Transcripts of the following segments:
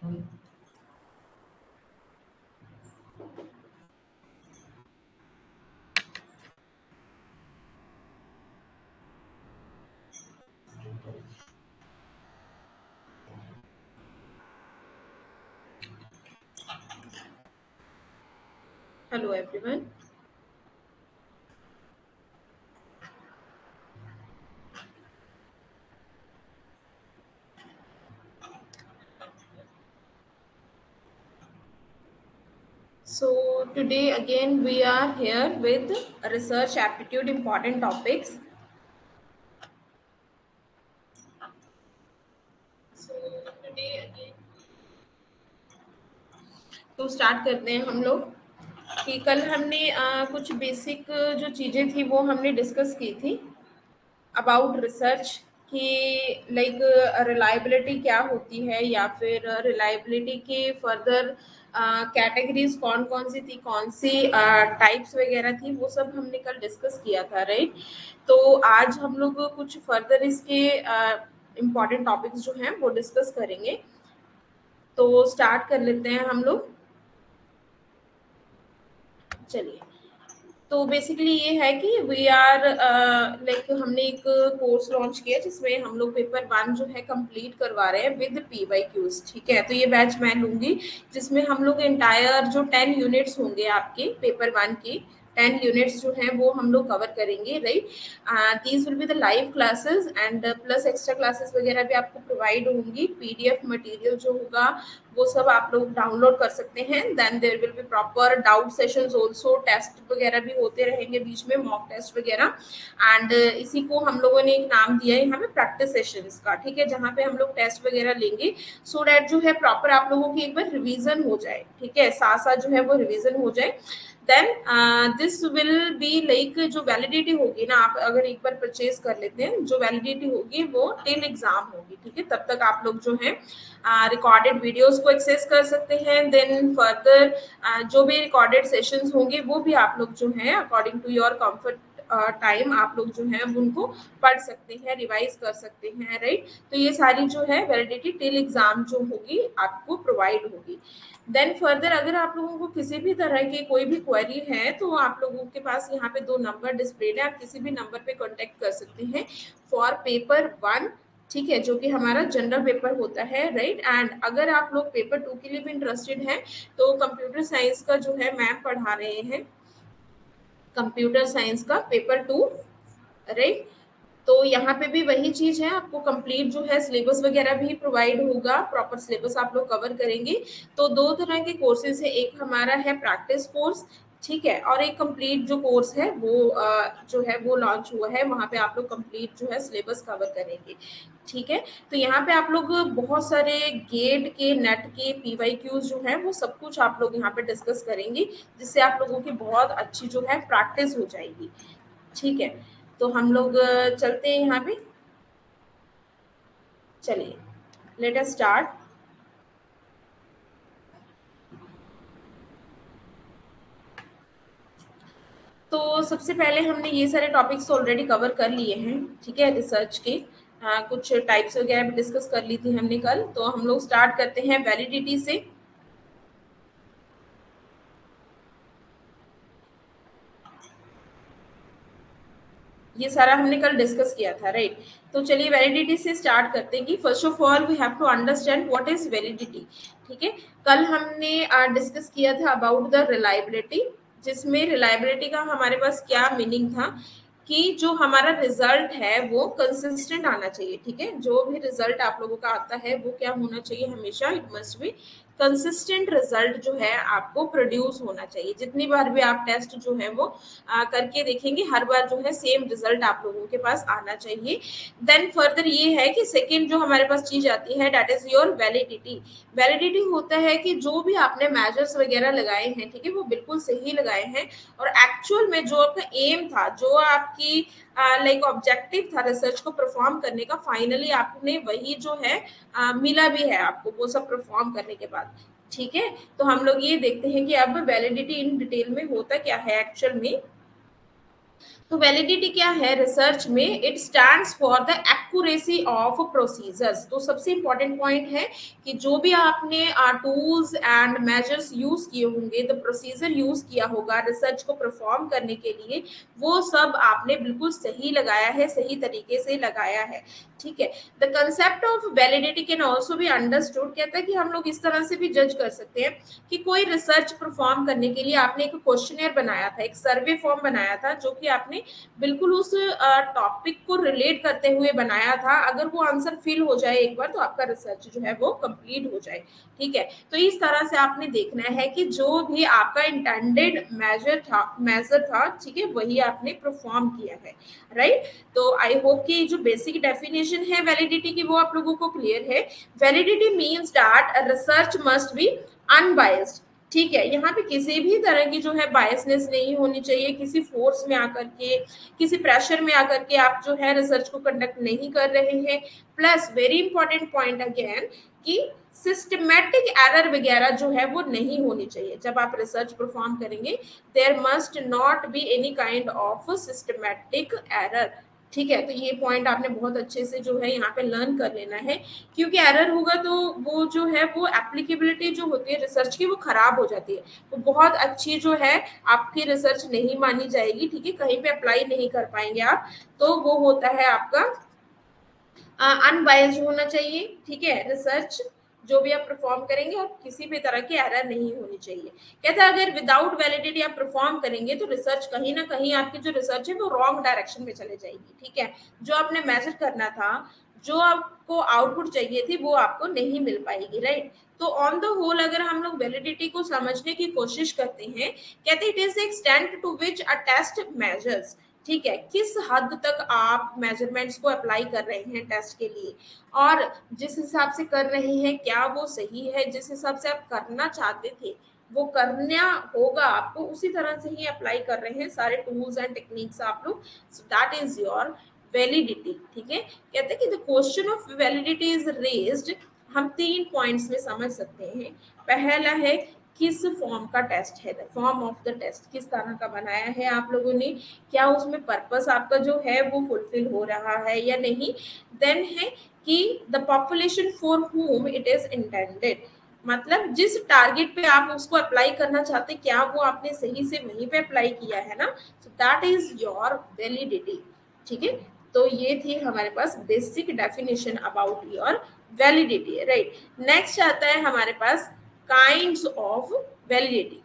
Hello everyone. So today again we are here with research aptitude important topics. So today again तो start करते हैं हम लोग कि कल हमने कुछ बेसिक जो चीज़ें थी वो हमने डिस्कस की थी अबाउट रिसर्च कि लाइक रिलायबिलिटी क्या होती है या फिर रिलायबिलिटी के फर्दर कैटेगरीज कौन कौन सी थी कौन सी टाइप्स वगैरह थी वो सब हमने कल डिस्कस किया था राइट। तो आज हम लोग कुछ फर्दर इसके इम्पॉर्टेंट टॉपिक्स जो हैं वो डिस्कस करेंगे। तो स्टार्ट कर लेते हैं हम लोग। चलिए, तो बेसिकली ये है कि वी आर लाइक हमने एक कोर्स लॉन्च किया जिसमें हम लोग पेपर वन जो है कंप्लीट करवा रहे हैं विद PYQs। ठीक है, तो ये बैच मैं लूंगी जिसमें हम लोग एंटायर जो 10 यूनिट्स होंगे आपके पेपर वन की 10 यूनिट्स जो हैं वो हम लोग कवर करेंगे right. These will be the live classes and plus extra classes वगैरह भी आपको प्रोवाइड होंगी। PDF मटेरियल जो होगा वो सब आप लोग डाउनलोड कर सकते हैं। Then there will be proper doubt sessions also, test वगैरह भी होते रहेंगे बीच में, मॉक टेस्ट वगैरह। एंड इसी को हम लोगों ने एक नाम दिया है यहाँ पे प्रैक्टिस सेशंस का। ठीक है, जहाँ पे हम लोग टेस्ट वगैरह लेंगे सो डैट जो है प्रॉपर आप लोगों की एक बार रिवीजन हो जाए। ठीक है, साथ साथ जो है वो रिवीजन हो जाए। Then this will be like जो वैलिडिटी होगी ना, आप अगर एक बार परचेज कर लेते हैं जो वैलिडिटी होगी वो टिल एग्जाम होगी। ठीक है, तब तक आप लोग जो है रिकॉर्डेड वीडियोस को एक्सेस कर सकते हैं। देन फर्दर जो भी रिकॉर्डेड सेशंस होंगे वो भी आप लोग जो है according to your comfort time आप लोग जो है उनको पढ़ सकते हैं, रिवाइज कर सकते हैं राइट। तो ये सारी जो है वैलिडिटी टिल एग्जाम जो होगी आपको प्रोवाइड होगी। देन फर्दर अगर आप लोगों को किसी भी तरह की कोई भी क्वेरी है तो आप लोगों के पास यहाँ पे 2 नंबर डिस्प्लेड है, आप किसी भी नंबर पे कांटेक्ट कर सकते हैं फॉर पेपर वन। ठीक है, जो कि हमारा जनरल पेपर होता है राइट। एंड अगर आप लोग पेपर टू के लिए भी इंटरेस्टेड हैं तो कंप्यूटर साइंस का जो है मैम पढ़ा रहे हैं, कंप्यूटर साइंस का पेपर टू राइट। तो यहाँ पे भी वही चीज है, आपको कंप्लीट जो है सिलेबस वगैरह भी प्रोवाइड होगा, प्रॉपर सिलेबस आप लोग कवर करेंगे। तो 2 तरह के कोर्सेज है, एक हमारा है प्रैक्टिस कोर्स। ठीक है, और एक कंप्लीट जो कोर्स है वो जो है वो लॉन्च हुआ है, वहां पे आप लोग कंप्लीट जो है सिलेबस कवर करेंगे। ठीक है, तो यहाँ पे आप लोग बहुत सारे गेट के नेट के PYQs जो है वो सब कुछ आप लोग यहाँ पे डिस्कस करेंगे, जिससे आप लोगों की बहुत अच्छी जो है प्रैक्टिस हो जाएगी। ठीक है, तो हम लोग चलते हैं यहाँ पे। चलिए, लेट अस स्टार्ट। तो सबसे पहले हमने ये सारे टॉपिक्स ऑलरेडी कवर कर लिए हैं। ठीक है, रिसर्च के कुछ टाइप्स वगैरह भी डिस्कस कर ली थी हमने कल। तो हम लोग स्टार्ट करते हैं वैलिडिटी से। ये सारा हमने कल डिस्कस किया था राइट। तो चलिए वैलिडिटी से स्टार्ट करते हैं कि first of all we have to understand what is validity. ठीक है, कल हमने डिस्कस किया था अबाउट द रिलायबिलिटी, जिसमें रिलायबिलिटी का हमारे पास क्या मीनिंग था कि जो हमारा रिजल्ट है वो कंसिस्टेंट आना चाहिए। ठीक है, जो भी रिजल्ट आप लोगों का आता है वो क्या होना चाहिए, हमेशा it must be consistent result जो है आपको प्रोड्यूस होना चाहिए। जितनी बार भी आप टेस्ट जो है वो करके देखेंगे, हर बार जो है सेम रिजल्ट आप लोगों के पास आना चाहिए। देन फर्दर ये है कि सेकेंड जो हमारे पास चीज आती है that is your validity. Validity होता है कि जो भी आपने मेजर्स वगैरह लगाए हैं, ठीक है, वो बिल्कुल सही लगाए हैं और एक्चुअल में जो आपका एम था, जो आपकी लाइक ऑब्जेक्टिव था रिसर्च को परफॉर्म करने का, फाइनली आपने वही जो है मिला भी है आपको वो सब परफॉर्म करने के बाद। ठीक है, तो हम लोग ये देखते हैं कि अब वैलिडिटी इन डिटेल में होता क्या है एक्चुअल में। तो वैलिडिटी क्या है रिसर्च में? It stands for the accuracy of procedures. तो सबसे इंपॉर्टेंट पॉइंट है कि जो भी आपने टूल्स एंड मेजर्स यूज किए होंगे, द प्रोसीजर यूज किया होगा रिसर्च को परफॉर्म करने के लिए, वो सब आपने बिल्कुल सही लगाया है, सही तरीके से लगाया है। ठीक है। The concept of validity can also be understood. कहता है कि हम लोग इस तरह से भी जज कर सकते हैं कि कोई रिसर्च परफॉर्म करने के लिए आपने एक क्वेश्चनियर बनाया था, एक सर्वे फॉर्म बनाया था, जो कि आपने बिल्कुल उस टॉपिक को रिलेट करते हुए बनाया था। अगर वो आंसर फिल हो जाए एक बार, तो आपका रिसर्च जो है वो कंप्लीट हो जाए। ठीक है। तो इस तरह से आपने देखना है कि जो भी आपका इंटेंडेड मेजर था, ठीक है, वही आपने परफॉर्म किया है। राइट। तो आई होप कि जो बेसिक डेफिनेशन है वैलिडिटी की वो आप लोगों को क्लियर है। Validity means that research must be unbiased. ठीक है। यहाँ पे किसी भी तरह की जो है बायसनेस नहीं होनी चाहिए। किसी फोर्स में आकर के, किसी प्रेशर में आकर के आप जो है रिसर्च को कंडक्ट नहीं कर रहे हैं। Plus very important point again कि सिस्टमेटिक एरर वगैरह जो है वो नहीं होनी चाहिए जब आप रिसर्च परफॉर्म करेंगे। There must not be any kind of systematic error. ठीक है। तो ये पॉइंट आपने बहुत अच्छे से जो है यहाँ पे लर्न कर लेना है, क्योंकि एरर होगा तो वो जो है वो एप्लीकेबिलिटी जो होती है रिसर्च की वो खराब हो जाती है। तो बहुत अच्छी जो है आपकी रिसर्च नहीं मानी जाएगी। ठीक है। कहीं पे अप्लाई नहीं कर पाएंगे आप। तो वो होता है आपका अनबायस्ड होना चाहिए। ठीक है। रिसर्च जो भी आप परफॉर्म करेंगे और किसी भी तरह की एरर नहीं होनी चाहिए। कहते हैं अगर विदाउट वैलिडिटी आप परफॉर्म करेंगे तो रिसर्च कहीं ना कहीं आपकी जो रिसर्च है वो रॉन्ग डायरेक्शन में चले जाएगी। ठीक है। जो आपने मेजर करना था, जो आपको आउटपुट चाहिए थी, वो आपको नहीं मिल पाएगी। राइट। तो ऑन द होल अगर हम लोग वैलिडिटी को समझने की कोशिश करते हैं, कहते it is extent to which a test measures. ठीक है। किस हद तक आप मेजरमेंट्स को अप्लाई कर रहे हैं टेस्ट के लिए, और जिस हिसाब से कर रहे हैं क्या वो सही है? जिस हिसाब से आप करना चाहते थे वो करना होगा आपको, उसी तरह से ही अप्लाई कर रहे हैं सारे टूल्स एंड टेक्निक्स आप लोग। So that is your validity. ठीक है। कहते हैं कि the question of validity is raised. हम 3 पॉइंट्स में समझ सकते हैं। पहला है किस फॉर्म का टेस्ट है, the form of the test किस तरह का बनाया है आप लोगों ने, क्या उसमें पर्पस आपका जो है वो फुलफिल हो रहा है या नहीं। देन है कि the population for whom it is intended, मतलब जिस टारगेट पे आप उसको अप्लाई करना चाहते क्या वो आपने सही से वहीं पे अप्लाई किया है ना। So that is your validity. ठीक है। तो ये थी हमारे पास basic definition about your validity. Right. Next आता है हमारे पास काइंड्स ऑफ वैलिडिटी।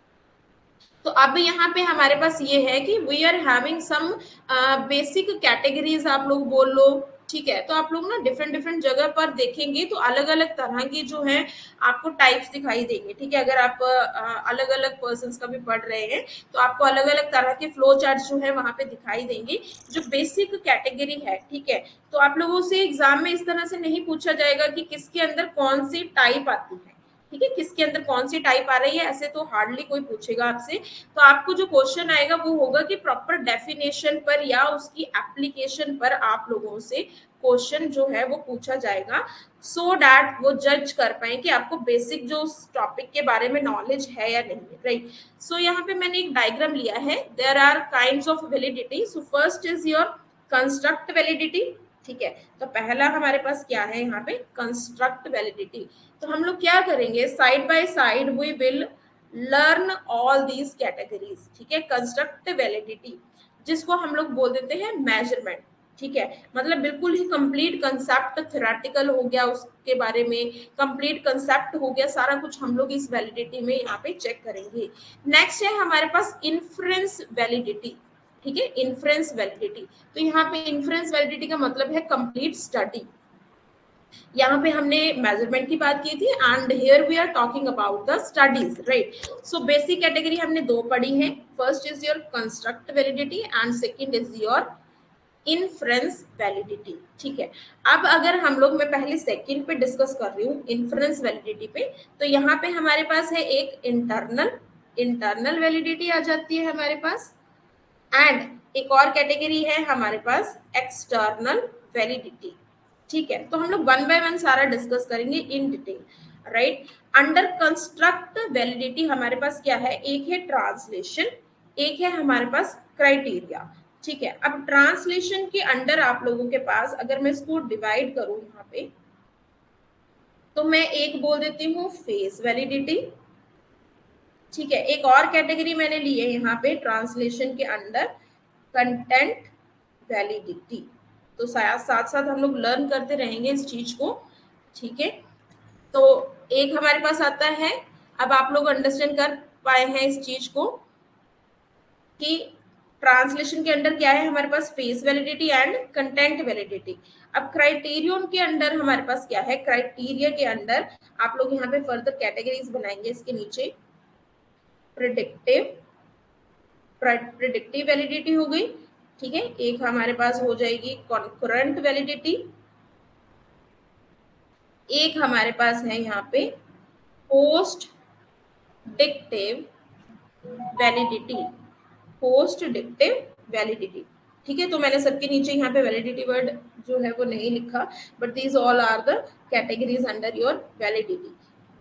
तो अब यहाँ पे हमारे पास ये है कि we are having some basic categories आप लोग बोल लो। ठीक है। तो आप लोग ना डिफरेंट डिफरेंट जगह पर देखेंगे तो अलग अलग तरह की जो है आपको टाइप्स दिखाई देंगे। ठीक है। अगर आप अलग अलग पर्सन का भी पढ़ रहे हैं तो आपको अलग अलग तरह के फ्लो चार्ट जो है वहां पे दिखाई देंगे जो बेसिक कैटेगरी है। ठीक है। तो आप लोगों से एग्जाम में इस तरह से नहीं पूछा जाएगा कि किसके अंदर कौन सी टाइप आती है। ठीक है। किसके अंदर कौन सी टाइप आ रही है, ऐसे तो हार्डली कोई पूछेगा आपसे। तो आपको जो क्वेश्चन आएगा वो होगा कि प्रॉपर डेफिनेशन पर या उसकी एप्लीकेशन पर आप लोगों से क्वेश्चन जो है वो पूछा जाएगा, सो दैट वो जज कर पाए कि आपको बेसिक जो उस टॉपिक के बारे में नॉलेज है या नहीं। राइट। सो यहाँ पे मैंने एक डायग्राम लिया है। There are kinds of validity. So first is your construct validity. ठीक है। तो पहला हमारे पास क्या है यहाँ पे, कंस्ट्रक्ट वैलिडिटी। तो हम लोग क्या करेंगे, side by side we will learn all these categories. ठीक है। कंस्ट्रक्ट वैलिडिटी जिसको हम लोग बोल देते हैं मेजरमेंट। ठीक है। मतलब बिल्कुल ही कंप्लीट कंसेप्ट थ्योरेटिकल हो गया, उसके बारे में कंप्लीट कंसेप्ट हो गया, सारा कुछ हम लोग इस वैलिडिटी में यहाँ पे चेक करेंगे। नेक्स्ट है हमारे पास इन्फ्रेंस वैलिडिटी। ठीक है। Inference validity. तो यहाँ पे इन्फ्रेंस वैलिडिटी का मतलब है कंप्लीट स्टडी। यहाँ पे हमने मेजरमेंट की बात की थी and here we are talking about the studies. Right. So basic category हमने 2 पढ़ी है। First is your construct validity and second is your inference validity. ठीक है। अब अगर हम लोग, मैं पहले सेकंड पे डिस्कस कर रही हूँ इन्फ्रेंस वैलिडिटी पे, तो यहाँ पे हमारे पास है एक इंटरनल, इंटरनल वैलिडिटी आ जाती है हमारे पास। एंड एक और कैटेगरी है हमारे पास एक्सटर्नल वैलिडिटी। ठीक है। तो हम लोग वन बाय वन सारा डिस्कस करेंगे in detail. Right. Under construct validity हमारे पास क्या है, एक है ट्रांसलेशन, एक है हमारे पास क्राइटेरिया। ठीक है। अब ट्रांसलेशन के अंडर आप लोगों के पास अगर मैं इसको डिवाइड करूं यहाँ पे, तो मैं एक बोल देती हूँ फेस वैलिडिटी। ठीक है, एक और कैटेगरी मैंने ली है यहाँ पे ट्रांसलेशन के अंदर, कंटेंट वैलिडिटी। तो साथ साथ हम लोग लर्न करते रहेंगे इस चीज को। ठीक है, तो एक हमारे पास आता है, अब आप लोग अंडरस्टैंड कर पाए हैं इस चीज को कि ट्रांसलेशन के अंदर क्या है हमारे पास, face validity and content validity. अब क्राइटेरियन के अंदर हमारे पास क्या है, क्राइटेरिया के अंदर आप लोग यहाँ पे फर्दर कैटेगरीज बनाएंगे इसके नीचे। प्रिडिक्टिव, प्रिडिक्टिव वैलिडिटी हो गई। ठीक है, एक हमारे पास हो जाएगी कॉन्करेंट वैलिडिटी, एक हमारे पास है यहाँ पे postdictive validity, postdictive validity. ठीक है, तो मैंने सबके नीचे यहाँ पे वैलिडिटी वर्ड जो है वो नहीं लिखा, but these all are the categories under your validity.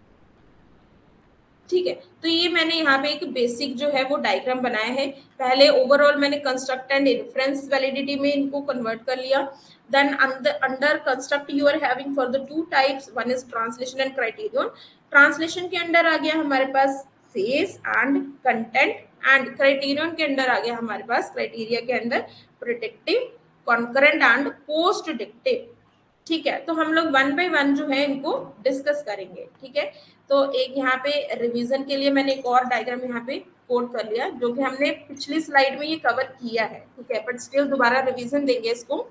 ठीक है, तो ये मैंने यहाँ पे एक बेसिक जो है वो डायग्राम बनाया है। पहले ओवरऑल मैंने कंस्ट्रक्ट एंड इन्फ्रेंस वैलिडिटी में इनको कन्वर्ट कर लिया। Then under construct you are having for the two types, one is translation and criterion. Translation के अंदर आ गया हमारे पास face and content, and criterion के अंदर आ गया हमारे पास, क्राइटेरिया के अंदर predictive, concurrent and postdictive. ठीक है, तो हम लोग वन बाय वन जो है इनको डिस्कस करेंगे। ठीक है, तो एक यहाँ पे रिवीजन के लिए मैंने एक और डायग्राम यहाँ पे कोड कर लिया, जो कि हमने पिछली स्लाइड में ये कवर किया है। ठीक है, बट स्टिल दोबारा रिवीजन देंगे इसको।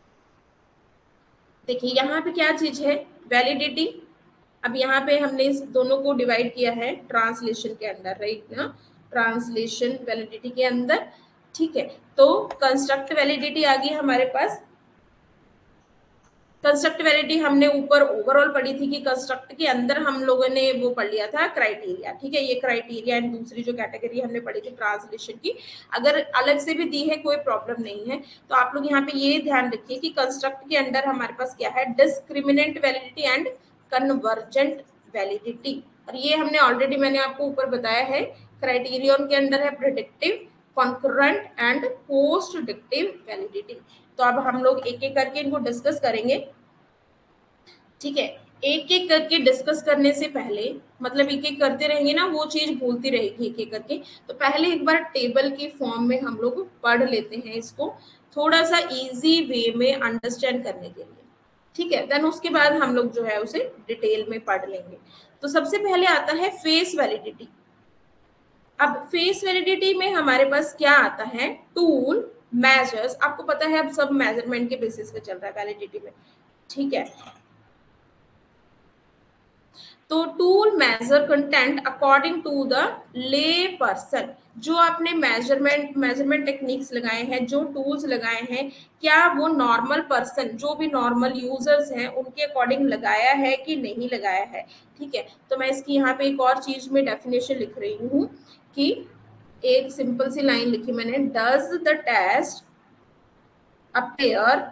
देखिए यहाँ पे क्या चीज है, वैलिडिटी। अब यहाँ पे हमने इस दोनों को डिवाइड किया है ट्रांसलेशन के अंदर, राइट ना, ट्रांसलेशन वैलिडिटी के अंदर। ठीक है, तो कंस्ट्रक्ट वैलिडिटी आ गई हमारे पास। कंस्ट्रक्ट वैलिडिटी हमने ऊपर ओवरऑल पढ़ी थी कि कंस्ट्रक्ट के अंदर हम लोगों ने वो पढ़ लिया था क्राइटेरिया। ठीक है, ये क्राइटेरिया एंड दूसरी जो कैटेगरी हमने पढ़ी थी ट्रांसलेशन की, अगर अलग से भी दी है कोई प्रॉब्लम नहीं है। तो आप लोग यहाँ पे ये ध्यान रखिए कि कंस्ट्रक्ट के अंदर हमारे पास क्या है, discriminant validity and convergent validity. और ये हमने ऑलरेडी मैंने आपको ऊपर बताया है, क्राइटेरियन के अंदर है predictive, concurrent and postdictive validity. तो अब हम लोग एक एक करके इनको डिस्कस करेंगे। ठीक है, एक एक करके डिस्कस करने से पहले, मतलब एक एक करते रहेंगे ना, वो चीज भूलती रहेगी एक एक करके। तो पहले एक बार टेबल की फॉर्म में हम लोग पढ़ लेते हैं इसको, थोड़ा सा इजी वे में अंडरस्टैंड करने के लिए। ठीक है, देन उसके बाद हम लोग जो है उसे डिटेल में पढ़ लेंगे। तो सबसे पहले आता है फेस वैलिडिटी। अब फेस वैलिडिटी में हमारे पास क्या आता है, टूल, मेजर्स। आपको पता है अब सब मेजरमेंट के बेसिस पे चल रहा है वैलिडिटी में। ठीक है, तो tool measure content according to the lay person. जो आपने मेजरमेंट टेक्निक्स लगाए हैं, जो टूल्स लगाए हैं, क्या वो नॉर्मल पर्सन, जो भी नॉर्मल यूजर्स हैं, उनके अकॉर्डिंग लगाया है कि नहीं लगाया है। ठीक है, तो मैं इसकी यहाँ पे एक और चीज में डेफिनेशन लिख रही हूँ कि एक सिंपल सी लाइन लिखी मैंने, does the test appear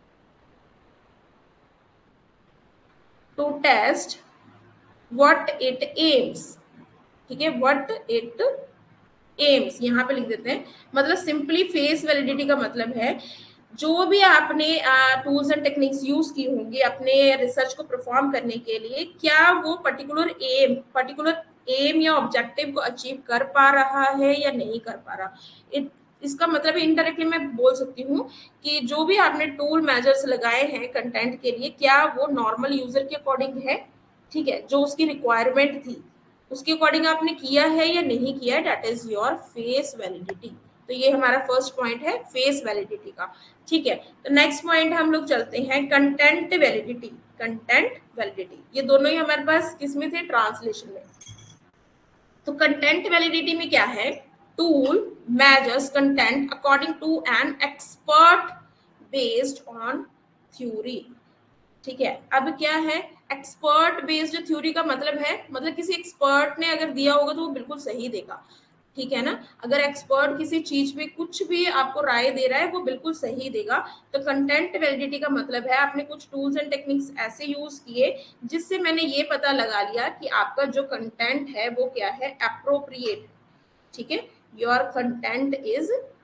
to test what it aims. ठीक है, व्हाट इट एम्स यहाँ पे लिख देते हैं। मतलब सिंपली फेस वैलिडिटी का मतलब है, जो भी आपने टूल्स एंड टेक्निक्स यूज की होंगी अपने रिसर्च को परफॉर्म करने के लिए, क्या वो पर्टिकुलर एम या ऑब्जेक्टिव को अचीव कर पा रहा है या नहीं कर पा रहा। इसका मतलब इनडायरेक्टली मैं बोल सकती हूँ कि जो भी आपने टूल मेजर्स लगाए हैं कंटेंट के लिए, क्या वो नॉर्मल यूजर के अकॉर्डिंग है। ठीक है, जो उसकी रिक्वायरमेंट थी उसके अकॉर्डिंग आपने किया है या नहीं किया है, that is your face validity. तो ये हमारा फर्स्ट पॉइंट है फेस वैलिडिटी का। ठीक है, तो नेक्स्ट पॉइंट हम लोग चलते हैं कंटेंट वैलिडिटी। कंटेंट वैलिडिटी ये दोनों ही हमारे पास किसमें थे, ट्रांसलेशन में। तो कंटेंट वैलिडिटी में क्या है, tool measures content according to an expert based on theory. ठीक है, अब क्या है, एक्सपर्ट बेस्ड थ्योरी का मतलब है, मतलब किसी एक्सपर्ट ने अगर दिया होगा तो वो बिल्कुल सही देगा। ठीक है ना, अगर एक्सपर्ट किसी चीज में कुछ भी आपको राय दे रहा है वो बिल्कुल सही देगा। तो कंटेंट वैलिडिटी का मतलब है आपने कुछ टूल्स एंड टेक्निक्स ऐसे यूज किए जिससे मैंने ये पता लगा लिया कि आपका जो कंटेंट है वो क्या है, अप्रोप्रिएट। ठीक है, योर कंटेंट इज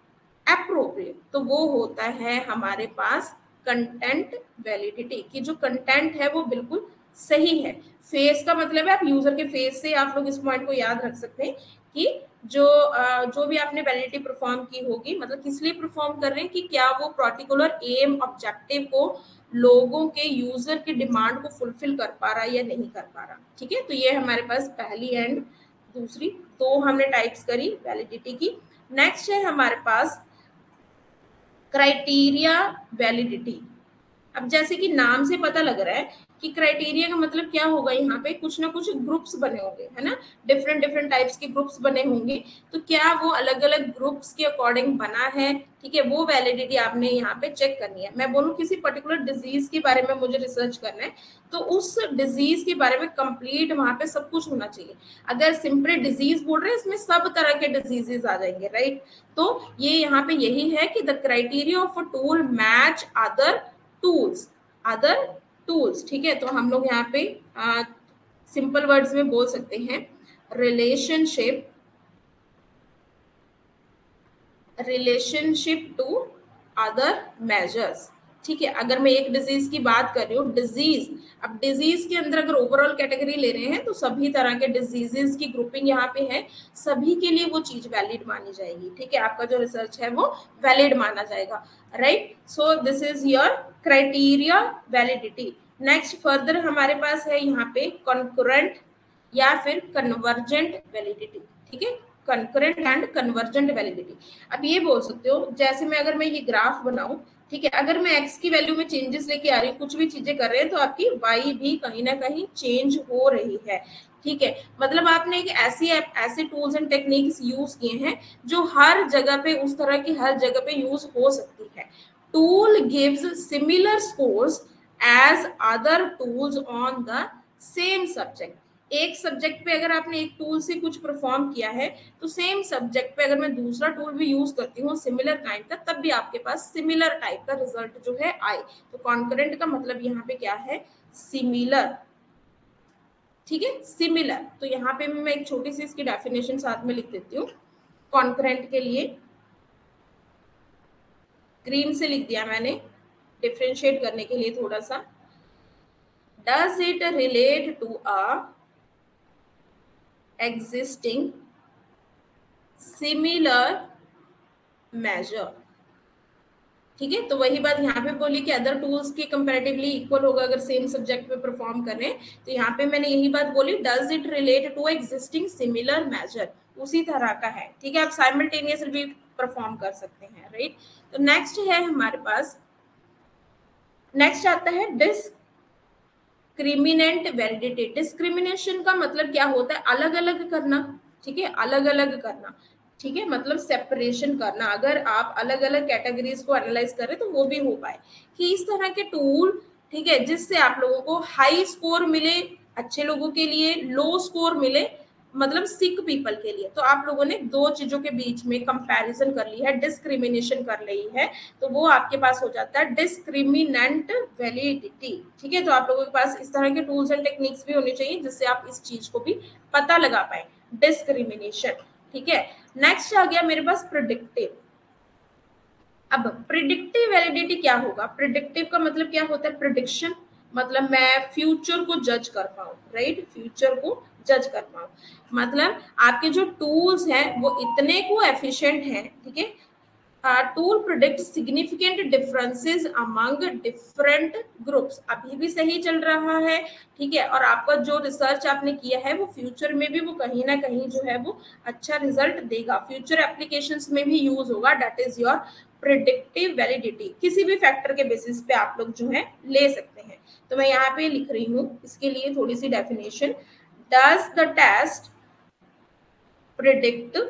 एप्रोप्रिएट, तो वो होता है हमारे पास कंटेंट वैलिडिटी, कि जो कंटेंट है वो बिल्कुल सही है। फेस का मतलब है आप यूजर के फेस से आप लोग इस पॉइंट को याद रख सकते हैं कि जो भी आपने वैलिडिटी परफॉर्म की होगी, मतलब किस लिए परफॉर्म कर रहे हैं, कि क्या वो पर्टिकुलर एम ऑब्जेक्टिव को, लोगों के यूजर के डिमांड को फुलफिल कर पा रहा है या नहीं कर पा रहा। ठीक है, तो ये हमारे पास पहली एंड दूसरी तो हमने टाइप्स करी वैलिडिटी की। नेक्स्ट है हमारे पास क्राइटेरिया वैलिडिटी। अब जैसे कि नाम से पता लग रहा है कि क्राइटेरिया का मतलब क्या होगा, यहाँ पे कुछ ना कुछ ग्रुप्स बने होंगे, है ना, डिफरेंट डिफरेंट टाइप्स के ग्रुप्स बने होंगे। तो क्या वो अलग अलग ग्रुप्स के अकॉर्डिंग बना है, ठीक है, वो वैलिडिटी आपने यहाँ पे चेक करनी है। मैं बोलूँ किसी पर्टिकुलर डिजीज के बारे में मुझे रिसर्च करना है, तो उस डिजीज के बारे में कंप्लीट वहां पे सब कुछ होना चाहिए। अगर सिंपल डिजीज बोल रहे हैं, इसमें सब तरह के डिजीजेस आ जाएंगे, राइट। तो ये यहाँ पे यही है कि the criteria of a tool match tools other tools. ठीक है, तो हम लोग यहाँ पे सिंपल वर्ड्स में बोल सकते हैं रिलेशनशिप टू अदर मेजर्स। ठीक है, अगर मैं एक डिजीज की बात कर रही हूँ, डिजीज, अब डिजीज के अंदर अगर ओवरऑल कैटेगरी ले रहे हैं तो सभी तरह के डिजीजेस की ग्रुपिंग यहाँ पे है, सभी के लिए वो चीज वैलिड मानी जाएगी। ठीक है, आपका जो रिसर्च है वो वैलिड माना जाएगा, right. So this is your criteria validity. Next further हमारे पास है यहाँ पे कॉन्करेंट या फिर कन्वर्जेंट वैलिडिटी। ठीक है, कंकरेंट एंड कन्वर्जेंट वैलिडिटी। अब ये बोल सकते हो, जैसे मैं अगर मैं ये ग्राफ बनाऊं, ठीक है, अगर मैं x की वैल्यू में चेंजेस लेके आ रही हूँ, कुछ भी चीजें कर रहे हैं, तो आपकी y भी कहीं ना कहीं चेंज हो रही है। ठीक है, मतलब आपने एक ऐसे टूल्स एंड टेक्निक्स यूज किए हैं जो हर जगह पे, उस तरह की हर जगह पे यूज हो सकती है। Tool gives similar scores as other tools on the same subject. एक सब्जेक्ट पे अगर आपने एक टूल से कुछ परफॉर्म किया है, तो सेम सब्जेक्ट पे अगर मैं दूसरा टूल भी यूज करती हूँ सिमिलर काइंड का, तब भी आपके पास सिमिलर टाइप का रिजल्ट जो है आए। तो कॉन्करेंट का मतलब यहाँ पे क्या है, सिमिलर। ठीक है, सिमिलर। तो यहाँ पे मैं एक छोटी सी इसकी डेफिनेशन साथ में लिख देती हूँ कॉन्करेंट के लिए, ग्रीन से लिख दिया मैंने डिफ्रेंशिएट करने के लिए थोड़ा सा। Does it relate to a existing similar measure। ठीक है, तो वही बात यहाँ पे बोली कि अदर टूल्स के कंपैरेटिवली इक्वल होगा अगर सेम सब्जेक्ट पे परफॉर्म कर रहे हैं। तो यहाँ पे मैंने यही बात बोली, does it relate to existing similar measure, उसी तरह का है। ठीक है, आप साइमल्टेनियसली भी परफॉर्म कर सकते हैं, राइट। तो नेक्स्ट है हमारे पास, नेक्स्ट आता है डिस्क्रिमिनेंट वैलिडिटी। डिस्क्रिमिनेशन का मतलब क्या होता है, अलग अलग करना। ठीक है, अलग अलग करना। ठीक है, मतलब सेपरेशन करना। अगर आप अलग अलग कैटेगरीज को एनालाइज करें तो वो भी हो पाए कि इस तरह के टूल, ठीक है, जिससे आप लोगों को हाई स्कोर मिले अच्छे लोगों के लिए, लो स्कोर मिले मतलब सिक पीपल के लिए। तो आप लोगों ने दो चीजों के बीच में कंपैरिजन कर ली है, डिस्क्रिमिनेशन कर ली है, तो वो आपके पास हो जाता है डिस्क्रिमिनेंट वैलिडिटी। ठीक है, तो आप लोगों के पास इस तरह के टूल्स एंड टेक्निक्स भी होने चाहिए जिससे आप इस चीज को भी पता लगा पाए, डिस्क्रिमिनेशन। ठीक है, नेक्स्ट आ गया मेरे पास प्रिडिक्टिव। अब प्रिडिक्टिव वैलिडिटी क्या होगा, प्रिडिक्टिव का मतलब क्या होता है, प्रिडिक्शन, मतलब मैं फ्यूचर को जज कर पाऊं, राइट, फ्यूचर को जज कर पाऊं। मतलब आपके जो टूल्स हैं वो इतने को एफिशिएंट हैं, ठीक है, tool predict significant differences among different groups, अभी भी सही चल रहा है। ठीक है, और आपका जो रिसर्च आपने किया है वो फ्यूचर में भी वो कहीं ना कहीं जो है वो अच्छा रिजल्ट देगा, फ्यूचर एप्लीकेशंस में भी यूज होगा। That is your predictive validity. किसी भी फैक्टर के बेसिस पे आप लोग जो है ले सकते हैं। तो मैं यहाँ पे लिख रही हूँ इसके लिए थोड़ी सी definition, does the test predict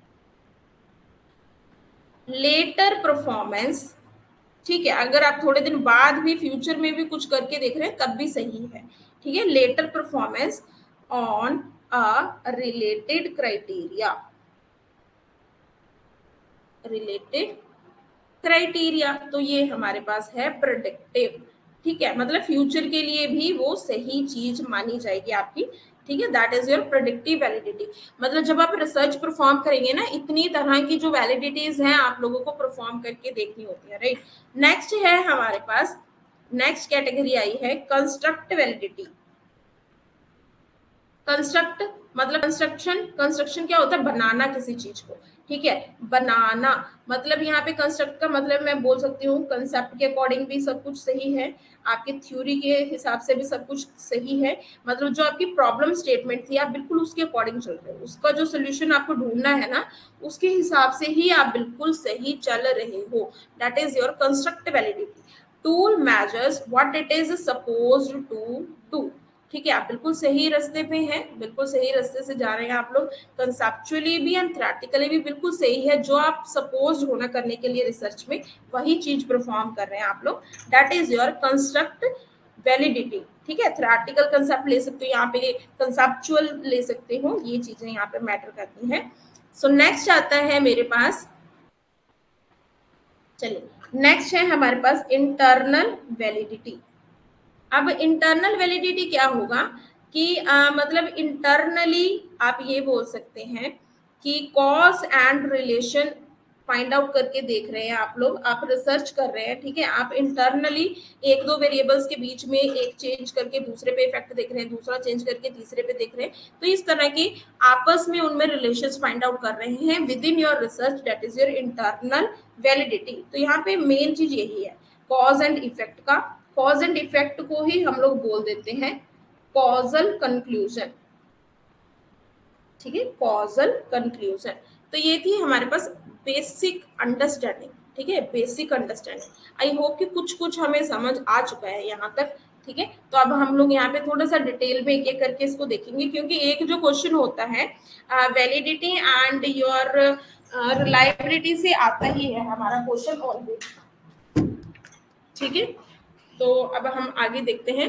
later performance. ठीक है, अगर आप थोड़े दिन बाद भी फ्यूचर में भी कुछ करके देख रहे हैं तब भी सही है। ठीक है, later performance on a related criteria, related criteria, तो ये हमारे पास है प्रिडिक्टिव। ठीक है, मतलब फ्यूचर के लिए भी वो सही चीज मानी जाएगी आपकी, ठीक है, that is your predictive validity. मतलब जब आप रिसर्च परफॉर्म करेंगे ना, इतनी तरह की जो वैलिडिटीज हैं आप लोगों को परफॉर्म करके देखनी होती है, राइट। नेक्स्ट है हमारे पास, नेक्स्ट कैटेगरी आई है कंस्ट्रक्ट वैलिडिटी। कंस्ट्रक्ट मतलब कंस्ट्रक्शन, कंस्ट्रक्शन क्या होता है, बनाना किसी चीज को, ठीक है, बनाना। मतलब यहाँ पे कंस्ट्रक्ट का मतलब मैं बोल सकती हूँ कंसेप्ट के अकॉर्डिंग भी सब कुछ सही है, आपके थ्योरी के हिसाब से भी सब कुछ सही है। मतलब जो आपकी प्रॉब्लम स्टेटमेंट थी आप बिल्कुल उसके अकॉर्डिंग चल रहे हो, उसका जो सोल्यूशन आपको ढूंढना है ना उसके हिसाब से ही आप बिल्कुल सही चल रहे हो। That is your construct validity. Tool measures what it is supposed to do. ठीक है, आप बिल्कुल सही रास्ते पे हैं, बिल्कुल सही रास्ते से जा रहे हैं आप लोग। कंसेप्चुअली भी एंड थ्योरेटिकली भी बिल्कुल सही है, जो आप सपोज होना करने के लिए रिसर्च में वही चीज परफॉर्म कर रहे हैं आप लोग। That is your construct validity. ठीक है, थ्योरेटिकल कंसेप्ट ले सकते हो यहाँ पे, कंसेप्चुअल ले सकते हो, ये चीजें यहाँ पे मैटर करती हैं। सो नेक्स्ट आता है मेरे पास, चलिए नेक्स्ट है हमारे पास इंटरनल वैलिडिटी। अब इंटरनल वैलिडिटी क्या होगा कि मतलब इंटरनली आप ये बोल सकते हैं कि cause and relation find out करके देख रहे हैं आप लोग, आप रिसर्च कर रहे हैं, ठीक है, आप इंटरनली एक दो वेरिएबल्स के बीच में एक चेंज करके दूसरे पे इफेक्ट देख रहे हैं, दूसरा चेंज करके तीसरे पे देख रहे हैं, तो इस तरह की आपस में उनमें रिलेशंस फाइंड आउट कर रहे हैं within your research, that is your internal validity. तो यहाँ पे मेन चीज यही है कॉज एंड इफेक्ट का। कॉज एंड इफेक्ट को ही हम लोग बोल देते हैं कॉजल कंक्लूजन, ठीक है, कॉजल कंक्लूजन। तो ये थी हमारे पास बेसिक अंडरस्टैंडिंग, ठीक है, बेसिक अंडरस्टैंडिंग। आई होप कि कुछ कुछ हमें समझ आ चुका है यहाँ तक, ठीक है। तो अब हम लोग यहाँ पे थोड़ा सा डिटेल में एक एक करके इसको देखेंगे, क्योंकि एक जो क्वेश्चन होता है वैलिडिटी एंड योर रिलायबिलिटी से आता ही है हमारा क्वेश्चन ऑलवेज, ठीक है। तो अब हम आगे देखते हैं।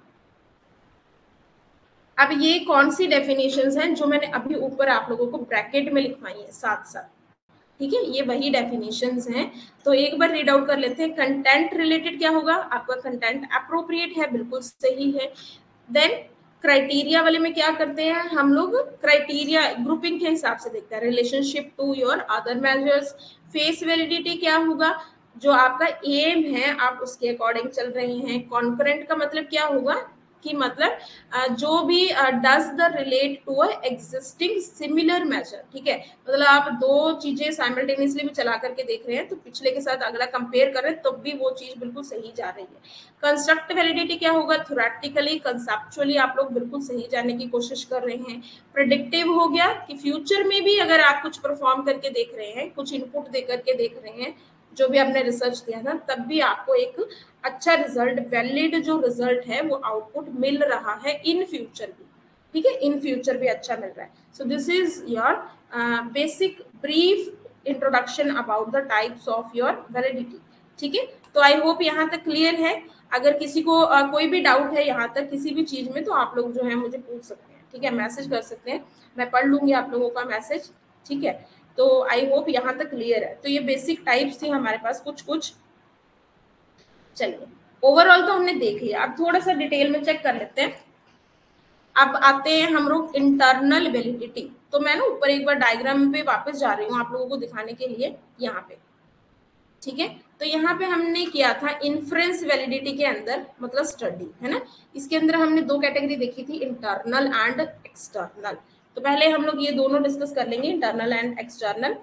अब ये कौन सी डेफिनेशंस हैं जो मैंने अभी ऊपर आप लोगों को ब्रैकेट में लिखवाई है साथ साथ, ठीक है, ये वही डेफिनेशंस हैं। तो एक बार रीड आउट कर लेते हैं। कंटेंट रिलेटेड क्या होगा, आपका कंटेंट अप्रोप्रिएट है, बिल्कुल सही है। देन क्राइटेरिया वाले में क्या करते हैं हम लोग, क्राइटेरिया ग्रुपिंग के हिसाब से देखते हैं, relationship to your other measures. Face validity क्या होगा, जो आपका एम है आप उसके अकॉर्डिंग चल रहे हैं। कॉन्करेंट का मतलब क्या होगा कि मतलब जो भी does the relate to a existing similar measure, ठीक है, मतलब आप दो चीजें साइमल्टेनियसली भी चला करके देख रहे हैं तो पिछले के साथ अगला कंपेयर कर रहे हैं तब भी वो चीज बिल्कुल सही जा रही है। कंस्ट्रक्ट वैलिडिटी क्या होगा, थ्योरेटिकली कंसेप्चुअली आप लोग बिल्कुल सही जाने की कोशिश कर रहे हैं। प्रेडिक्टिव हो गया कि फ्यूचर में भी अगर आप कुछ परफॉर्म करके देख रहे हैं, कुछ इनपुट दे करके देख रहे हैं, जो भी आपने रिसर्च दिया था, तब भी आपको एक अच्छा रिजल्ट, वैलिड जो रिजल्ट है वो आउटपुट मिल रहा है इन फ्यूचर भी, ठीक है, इन फ्यूचर भी अच्छा मिल रहा है। So this is your basic brief introduction about the types of your validity, ठीक है। तो आई होप यहाँ तक क्लियर है। अगर किसी को कोई भी डाउट है यहाँ तक किसी भी चीज में, तो आप लोग जो है मुझे पूछ सकते हैं, ठीक है, मैसेज कर सकते हैं, मैं पढ़ लूंगी आप लोगों का मैसेज, ठीक है। तो आई होप यहाँ तक क्लियर है। तो ये बेसिक टाइप्स थी हमारे पास कुछ कुछ। चलिए ओवरऑल तो हमने देख लिया, अब थोड़ा सा डिटेल में चेक कर लेते हैं। अब आते हैं हम लोग इंटरनल वैलिडिटी। तो मैं ना ऊपर एक बार डायग्राम पे वापस जा रही हूँ आप लोगों को दिखाने के लिए यहाँ पे, ठीक है। तो यहाँ पे हमने किया था इन्फ्रेंस वैलिडिटी के अंदर, मतलब स्टडी है ना, इसके अंदर हमने दो कैटेगरी देखी थी, इंटरनल एंड एक्सटर्नल। तो पहले हम लोग ये दोनों डिस्कस कर लेंगे, इंटरनल एंड एक्सटर्नल।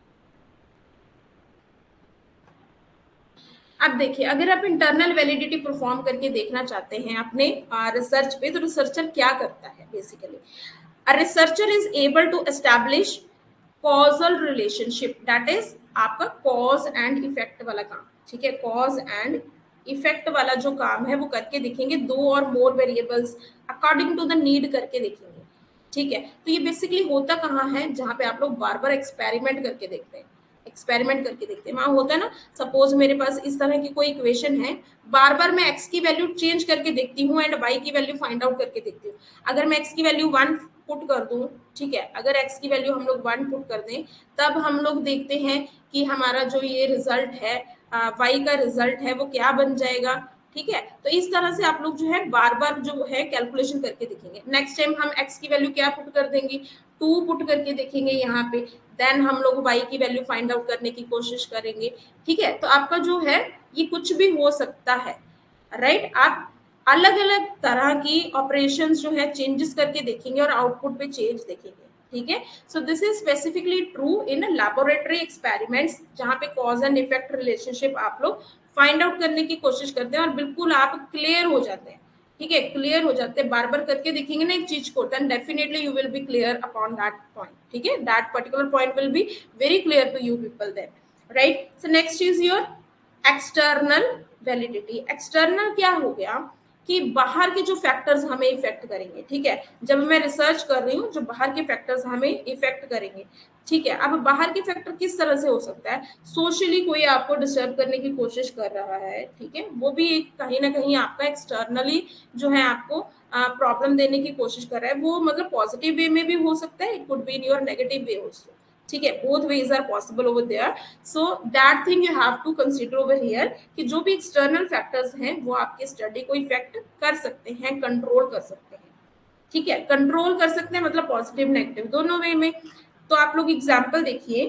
अब देखिए, अगर आप इंटरनल वैलिडिटी परफॉर्म करके देखना चाहते हैं अपने रिसर्च पे, तो रिसर्चर क्या करता है basically, a researcher is able to establish causal relationship, that is आपका कॉज एंड इफेक्ट वाला काम, ठीक है, कॉज एंड इफेक्ट वाला जो काम है वो करके दिखेंगे, दो और more variables according to the need करके देखेंगे, ठीक है। तो ये बेसिकली होता कहाँ है, जहाँ पे आप लोग बार बार एक्सपेरिमेंट करके देखते हैं, एक्सपेरिमेंट करके देखते हैं, वहां होता है ना, सपोज मेरे पास इस तरह की कोई इक्वेशन है, बार बार मैं एक्स की वैल्यू चेंज करके देखती हूँ एंड वाई की वैल्यू फाइंड आउट करके देखती हूँ। अगर मैं एक्स की वैल्यू 1 पुट कर दूं, ठीक है, अगर एक्स की वैल्यू हम लोग 1 पुट कर दें, तब हम लोग देखते हैं कि हमारा जो ये रिजल्ट है वाई का रिजल्ट है वो क्या बन जाएगा, ठीक है। तो इस तरह से आप लोग जो है बार बार जो है कैलकुलेशन करके देखेंगे। नेक्स्ट टाइम हम एक्स की वैल्यू क्या पुट कर देंगे, 2 पुट करके देखेंगे यहाँ पे। देन हम लोग वाई की वैल्यू फाइंड आउट करने की कोशिश करेंगे। ठीक है, तो आपका जो है ये कुछ भी हो सकता है, राइट। आप अलग अलग तरह की ऑपरेशंस जो है चेंजेस करके देखेंगे और आउटपुट पे चेंज देखेंगे। ठीक है, so this is specifically true in laboratory experiments, जहां पे कॉज एंड इफेक्ट रिलेशनशिप आप लोग फाइंड आउट करने की कोशिश करते हैं और बिल्कुल आप क्लियर हो जाते हैं। ठीक है, क्लियर हो जाते हैं, बार बार करके देखेंगे ना एक चीज को, then definitely you will be clear upon that point. ठीक है, that particular point will be very clear to you people then, right. So next is your external validity. External क्या हो गया कि बाहर के जो फैक्टर्स हमें इफेक्ट करेंगे। ठीक है, जब मैं रिसर्च कर रही हूँ जो बाहर के फैक्टर्स हमें इफेक्ट करेंगे। ठीक है, अब बाहर के फैक्टर किस तरह से हो सकता है, सोशली कोई आपको डिस्टर्ब करने की कोशिश कर रहा है। ठीक है, वो भी एक कहीं ना कहीं आपका एक्सटर्नली जो है आपको प्रॉब्लम देने की कोशिश कर रहा है। वो मतलब पॉजिटिव वे में भी हो सकता है, it could be in your negative way also. ठीक है, both ways are possible over there. So that thing you have to consider over here कि जो भी एक्सटर्नल फैक्टर्स हैं वो आपके स्टडी को इफेक्ट कर सकते हैं, कंट्रोल कर सकते हैं। ठीक है, कंट्रोल कर सकते हैं मतलब पॉजिटिव नेगेटिव दोनों वे में। तो आप लोग एग्जाम्पल देखिए,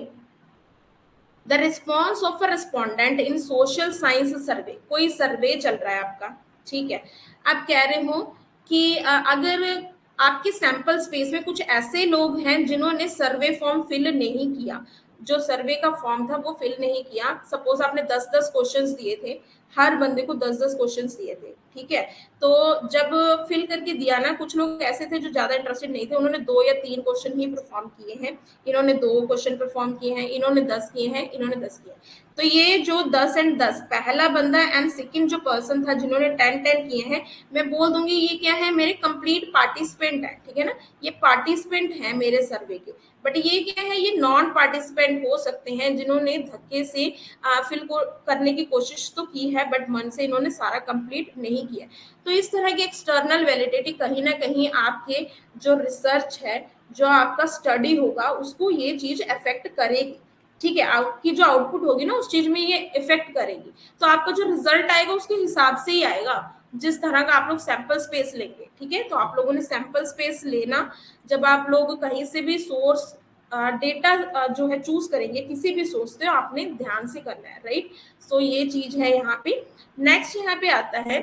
the response of a respondent in social science survey. कोई सर्वे चल रहा है आपका, ठीक है, आप कह रहे हो कि अगर आपके सैंपल स्पेस में कुछ ऐसे लोग हैं जिन्होंने सर्वे फॉर्म फिल नहीं किया, जो सर्वे का फॉर्म था वो फिल नहीं किया। सपोज आपने 10-10 क्वेश्चंस दिए थे, हर बंदे को 10-10 क्वेश्चंस दिए थे। ठीक है, तो जब फिल करके दिया ना, कुछ लोग ऐसे थे जो ज्यादा इंटरेस्टेड नहीं थे, उन्होंने 2 या 3 क्वेश्चन ही परफॉर्म किए हैं, इन्होंने 2 क्वेश्चन परफॉर्म किए हैं, इन्होंने 10 किए हैं, इन्होंने 10 किए हैं। तो ये जो 10 एंड 10, पहला बंदा एंड सेकंड जो पर्सन था जिन्होंने 10-10 किए हैं, मैं बोल दूंगी ये क्या है, मेरे कंप्लीट पार्टिसिपेंट है। ठीक है ना, ये पार्टिसिपेंट है मेरे सर्वे के। बट ये क्या है, ये नॉन पार्टिसिपेंट हो सकते हैं जिन्होंने धक्के से फिल को करने की कोशिश तो की है, बट मन से इन्होंने सारा कंप्लीट नहीं किया। तो इस तरह की एक्सटर्नल वैलिडिटी कहीं ना कहीं आपके जो रिसर्च है, जो आपका स्टडी होगा, उसको ये चीज अफेक्ट करेगी। ठीक है, आपकी जो आउटपुट होगी ना उस चीज में ये इफेक्ट करेगी। तो आपका जो रिजल्ट आएगा उसके हिसाब से ही आएगा, जिस तरह का आप लोग सैंपल स्पेस लेंगे। ठीक है, तो आप लोगों ने सैंपल स्पेस लेना, जब आप लोग कहीं से भी सोर्स डेटा जो है चूज करेंगे, किसी भी सोर्स से आपने ध्यान से करना है, राइट। सो ये चीज है यहाँ पे। नेक्स्ट यहाँ पे आता है,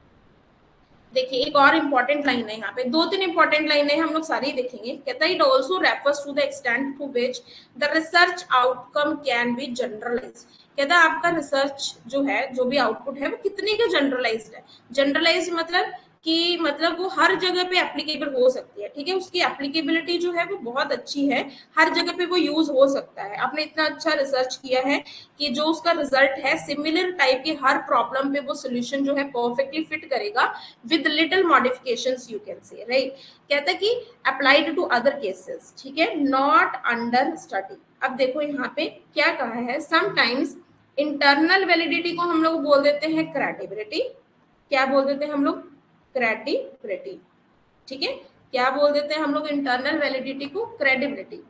देखिए एक और इंपॉर्टेंट लाइन है यहाँ पे, 2-3 इंपॉर्टेंट लाइन है, हम लोग सारी देखेंगे। कहता है it also refers to the extent to which the research outcome can be generalize. कहता है आपका रिसर्च जो है, जो भी आउटपुट है, वो कितने का जनरलाइज्ड है। जनरलाइज्ड मतलब कि मतलब वो हर जगह पे एप्लीकेबल हो सकती है। ठीक है, उसकी एप्लीकेबिलिटी जो है वो बहुत अच्छी है, हर जगह पे वो यूज हो सकता है। आपने इतना अच्छा रिसर्च किया है कि जो उसका रिजल्ट है सिमिलर टाइप के हर प्रॉब्लम पे वो सोल्यूशन जो है परफेक्टली फिट करेगा with little modifications, you can say, right. कहता है कि अप्लाइड टू अदर केसेस, ठीक है, नॉट अंडर स्टडी। अब देखो यहाँ पे क्या कहा है, समटाइम्स इंटरनल वैलिडिटी को हम लोग बोल देते हैं क्रेडिबिलिटी। क्या बोल देते हैं हम लोग, क्रेडिबिलिटी। ठीक है, क्या बोल देते हैं हम लोग इंटरनल वैलिडिटी को, क्रेडिबिलिटी।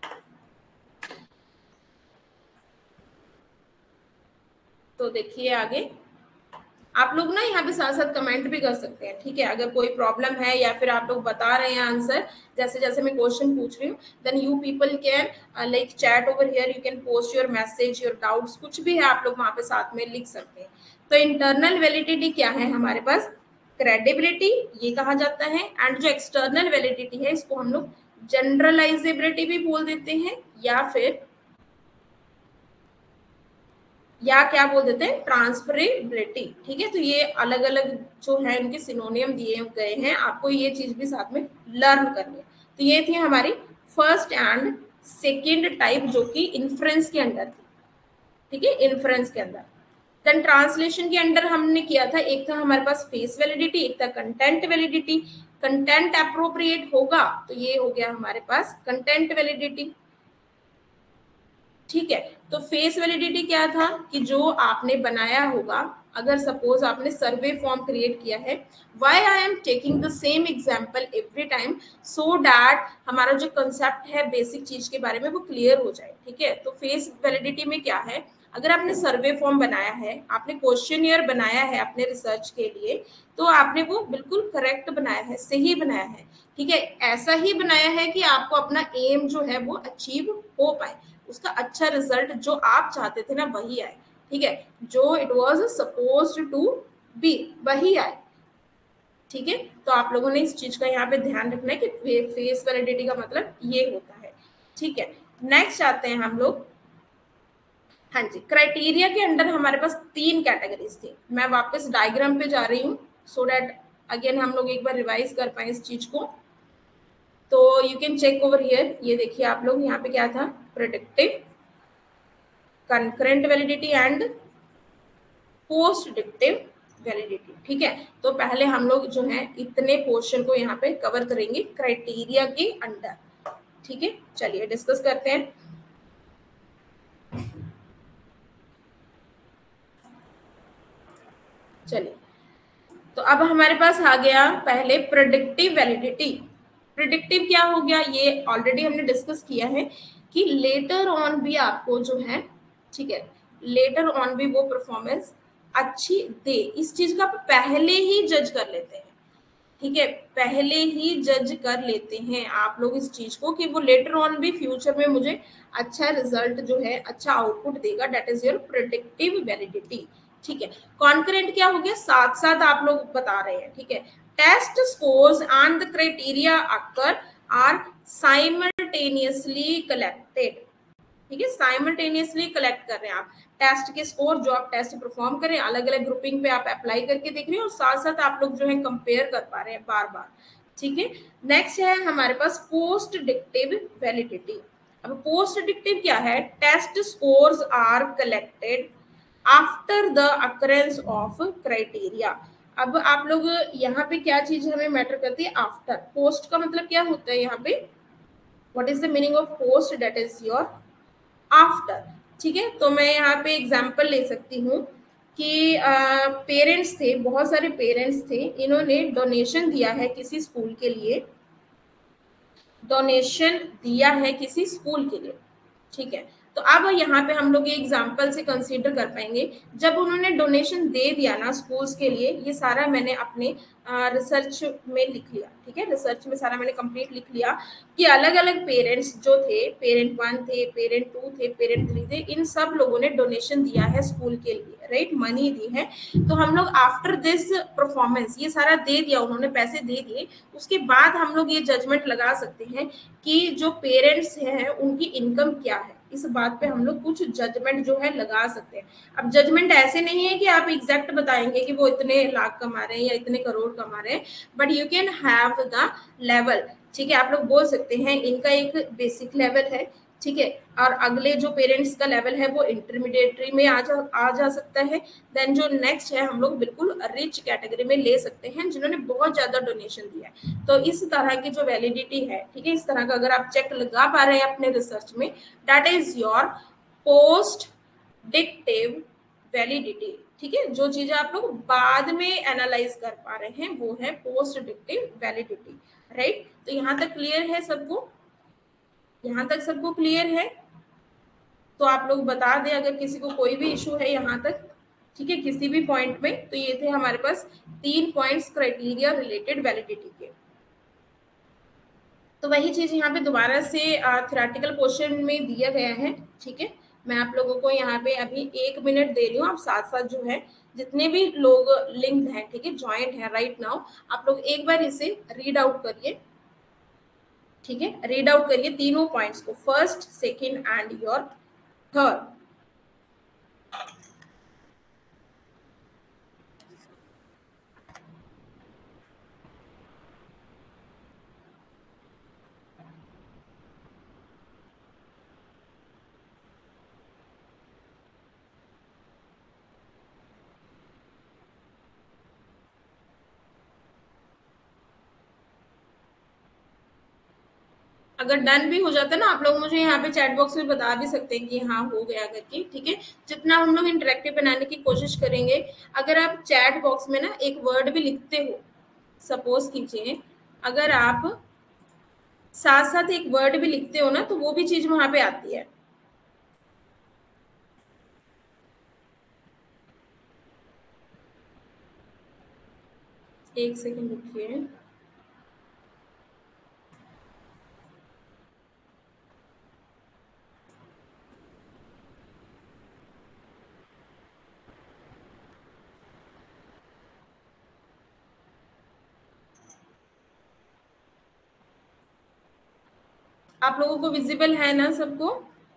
तो देखिए आगे आप लोग ना यहाँ पे साथ साथ कमेंट भी कर सकते हैं। ठीक है, अगर कोई प्रॉब्लम है या फिर आप लोग बता रहे हैं आंसर, जैसे जैसे मैं क्वेश्चन पूछ रही हूँ, then you people can like chat over here, you can post your message, your doubts, कुछ भी है आप लोग वहाँ पे साथ में लिख सकते हैं। तो इंटरनल वैलिडिटी क्या है हमारे पास, क्रेडिबिलिटी ये कहा जाता है। एंड जो एक्सटर्नल वैलिडिटी है इसको हम लोग जनरलाइजेबिलिटी भी बोल देते हैं, या क्या बोल देते हैं, ट्रांसफरेबिलिटी। ठीक है, तो ये अलग अलग जो है इनके सिनोनियम दिए गए हैं, आपको ये चीज भी साथ में लर्न करनी है। तो ये थी हमारी फर्स्ट एंड सेकेंड टाइप जो कि इन्फ्रेंस के अंदर थी। ठीक है, इन्फ्रेंस के अंदर। देन ट्रांसलेशन के अंदर हमने किया था, एक था हमारे पास फेस वैलिडिटी, एक था कंटेंट वैलिडिटी। कंटेंट अप्रोप्रिएट होगा तो ये हो गया हमारे पास कंटेंट वैलिडिटी। ठीक है, तो फेस वैलिडिटी क्या था कि जो आपने बनाया होगा, अगर सपोज आपने सर्वे फॉर्म क्रिएट किया है, why I am taking the same example every time, so that हमारा जो कंसेप्ट है बेसिक चीज के बारे में वो क्लियर हो जाए। ठीक है, तो फेस वैलिडिटी में क्या है, अगर आपने सर्वे फॉर्म बनाया है, आपने क्वेश्चनियर बनाया है अपने रिसर्च के लिए, तो आपने वो बिल्कुल करेक्ट बनाया है, सही बनाया है, ठीक है। ऐसा ही बनाया है कि आपको अपना एम जो है वो अचीव हो पाए, उसका अच्छा रिजल्ट जो आप चाहते थे ना वही आए, ठीक है, जो it was supposed to be वही आए, ठीक है। तो आप लोगों ने इस चीज का यहाँ पे ध्यान रखना है कि फेस वैलिडिटी का मतलब ये होता है, ठीक है। नेक्स्ट आते हैं हम लोग, हाँ जी, क्राइटेरिया के अंडर हमारे पास 3 कैटेगरीज थी। मैं वापस डायग्राम पे जा रही हूँ सो दैट अगेन हम लोग एक बार रिवाइज कर पाए इस चीज को। तो you can check over here, ये देखिए आप लोग, यहाँ पे क्या था, predictive, concurrent validity and postdictive validity, ठीक है। तो पहले हम लोग जो है इतने पोर्शन को यहाँ पे कवर करेंगे क्राइटेरिया के अंडर, ठीक है। चलिए डिस्कस करते हैं। चलिए, तो अब हमारे पास आ गया पहले प्रेडिक्टिव वैलिडिटी। प्रिडिक्टिव क्या हो गया, ये ऑलरेडी हमने डिस्कस किया है कि लेटर ऑन भी आपको जो है, ठीक है, लेटर ऑन भी वो परफॉर्मेंस अच्छी दे, इस चीज का आप पहले ही जज कर लेते हैं, ठीक है, पहले ही जज कर लेते हैं आप लोग इस चीज को कि वो लेटर ऑन भी फ्यूचर में मुझे अच्छा रिजल्ट जो है, अच्छा आउटपुट देगा, that is your predictive validity, ठीक है। कॉन्करेंट क्या हो गया, साथ साथ आप लोग बता रहे हैं, ठीक है। Test scores and the criteria occur are simultaneously collected, ठीक है, साइमल्टेनियसली कलेक्ट कर रहे हैं आप टेस्ट के स्कोर, जो आप टेस्ट परफॉर्म करें अलग अलग ग्रुपिंग पे आप अप्लाई करके देख रहे हैं और साथ साथ आप लोग जो है कंपेयर कर पा रहे हैं बार बार, ठीक है। नेक्स्ट है हमारे पास पोस्ट डिक्टिव वैलिडिटी। अब पोस्ट डिक्टिव क्या है, test scores are collected after the occurrence of criteria. अब आप लोग यहाँ पे क्या चीज हमें मैटर करती है, आफ्टर, पोस्ट का मतलब क्या होता है यहाँ पे, what is the meaning of post, that is your after, ठीक है। तो मैं यहाँ पे एग्जाम्पल ले सकती हूँ कि पेरेंट्स थे, बहुत सारे पेरेंट्स थे, इन्होंने डोनेशन दिया है किसी स्कूल के लिए, डोनेशन दिया है किसी स्कूल के लिए, ठीक है। तो अब यहाँ पे हम लोग ये एग्जाम्पल से कंसीडर कर पाएंगे, जब उन्होंने डोनेशन दे दिया ना स्कूल्स के लिए, ये सारा मैंने अपने रिसर्च में लिख लिया, ठीक है, रिसर्च में सारा मैंने कंप्लीट लिख लिया कि अलग अलग पेरेंट्स जो थे, पेरेंट 1 थे, पेरेंट 2 थे, पेरेंट 3 थे, इन सब लोगों ने डोनेशन दिया है स्कूल के लिए, राइट, मनी दी है। तो हम लोग आफ्टर दिस परफॉर्मेंस, ये सारा दे दिया उन्होंने, पैसे दे दिए, उसके बाद हम लोग ये जजमेंट लगा सकते हैं कि जो पेरेंट्स हैं उनकी इनकम क्या है, इस बात पे हम लोग कुछ जजमेंट जो है लगा सकते हैं। अब जजमेंट ऐसे नहीं है कि आप एग्जैक्ट बताएंगे कि वो इतने लाख कमा रहे हैं या इतने करोड़ कमा रहे हैं, but you can have the level, ठीक है। आप लोग बोल सकते हैं इनका एक बेसिक लेवल है, ठीक है, और अगले जो पेरेंट्स का लेवल है वो इंटरमीडिएटरी में आ जा सकता है। देन जो नेक्स्ट है हम लोग बिल्कुल रिच कैटेगरी में ले सकते हैं जिन्होंने बहुत ज्यादा डोनेशन दिया है। तो इस तरह की जो वैलिडिटी है, ठीक है, इस तरह का अगर आप चेक लगा पा रहे हैं अपने रिसर्च में, that is your postdictive validity, ठीक है। जो चीजें आप लोग बाद में एनालाइज कर पा रहे हैं वो है पोस्ट डिक्टिव वैलिडिटी, राइट। तो यहाँ तक क्लियर है सबको, यहाँ तक सबको क्लियर है, तो आप लोग बता दें अगर किसी को कोई भी इशू है यहाँ तक, ठीक है, किसी भी पॉइंट में। तो ये थे हमारे पास 3 पॉइंट्स क्राइटेरिया रिलेटेड वैलिडिटी के। तो वही चीज यहाँ पे दोबारा से थ्योरेटिकल क्वेश्चन में दिया गया है, ठीक है। मैं आप लोगों को यहाँ पे अभी 1 मिनट दे रही हूँ, आप साथ साथ जो है जितने भी लोग लिंक्ड हैं, ठीक है, ज्वाइंट है राइट नाउ, आप लोग एक बार इसे रीड आउट करिए, ठीक है, रीड आउट करिए तीनों पॉइंट्स को, first, second and your third. अगर डन भी हो जाता है ना, आप लोग मुझे यहाँ पे चैट बॉक्स में बता भी सकते हैं कि हाँ हो गया करके, ठीक है। जितना हम लोग इंटरेक्टिव बनाने की कोशिश करेंगे, अगर आप चैट बॉक्स में ना एक वर्ड भी लिखते हो, सपोज कीजिए अगर आप साथ साथ एक वर्ड भी लिखते हो ना, तो वो भी चीज वहां पे आती है। एक सेकंड रुकिए। आप लोगों को विजिबल है ना सबको?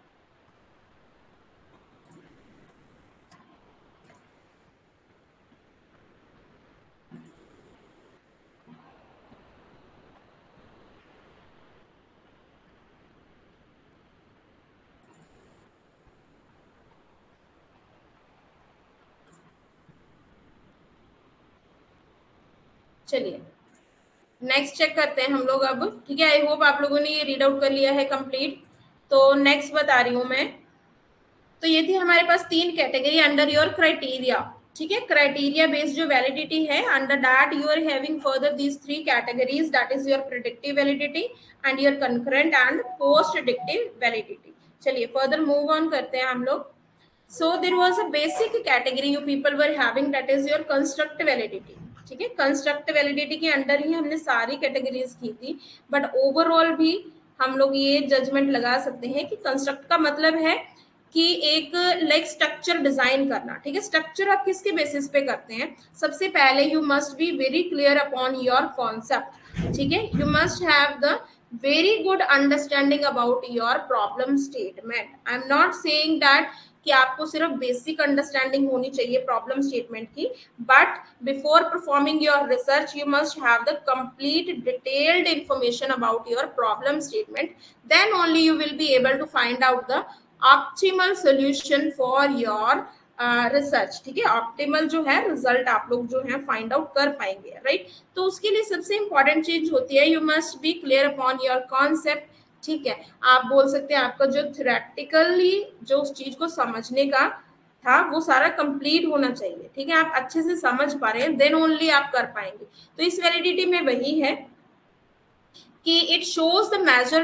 चलिए नेक्स्ट चेक करते हैं हम लोग अब। ठीक है, आई होप आप लोगों ने ये रीड आउट कर लिया है कंप्लीट। तो नेक्स्ट बता रही हूँ मैं। तो ये थी हमारे पास तीन कैटेगरी अंडर योर क्राइटेरिया। ठीक है, क्राइटेरिया बेस्ड जो वैलिडिटी है, under that you are having further these three categories, that is your predictive validity and your concurrent and post predictive validity. चलिए फर्दर मूव ऑन करते हैं हम लोग। So there was a basic category you people were having, that is your construct validity। ठीक है, construct validity के under ही हमने सारी कैटेगरीज की थी, बट ओवरऑल भी हम लोग ये जजमेंट लगा सकते हैं कि कंस्ट्रक्ट का मतलब है कि एक लाइक स्ट्रक्चर डिजाइन करना। ठीक है, स्ट्रक्चर आप किसके बेसिस पे करते हैं? सबसे पहले you must be very clear upon your concept. ठीक है, you must have the very good understanding about your problem statement। I am not saying that कि आपको सिर्फ बेसिक अंडरस्टैंडिंग होनी चाहिए प्रॉब्लम स्टेटमेंट की, but before performing your research you must have the complete detailed information about your problem statement. Then only you will be able to find out the optimal solution for your research. ठीक है, optimal जो है result आप लोग जो है find out कर पाएंगे, राइट। तो उसके लिए सबसे इंपॉर्टेंट चीज होती है you must be clear upon your concept. ठीक है, आप बोल सकते हैं आपका जो थ्योरेटिकली जो उस चीज को समझने का था वो सारा कंप्लीट होना चाहिए। ठीक है, आप अच्छे से समझ पा रहे हैं, देन ओनली आप कर पाएंगे। तो इस वैलिडिटी में वही है कि it shows the measure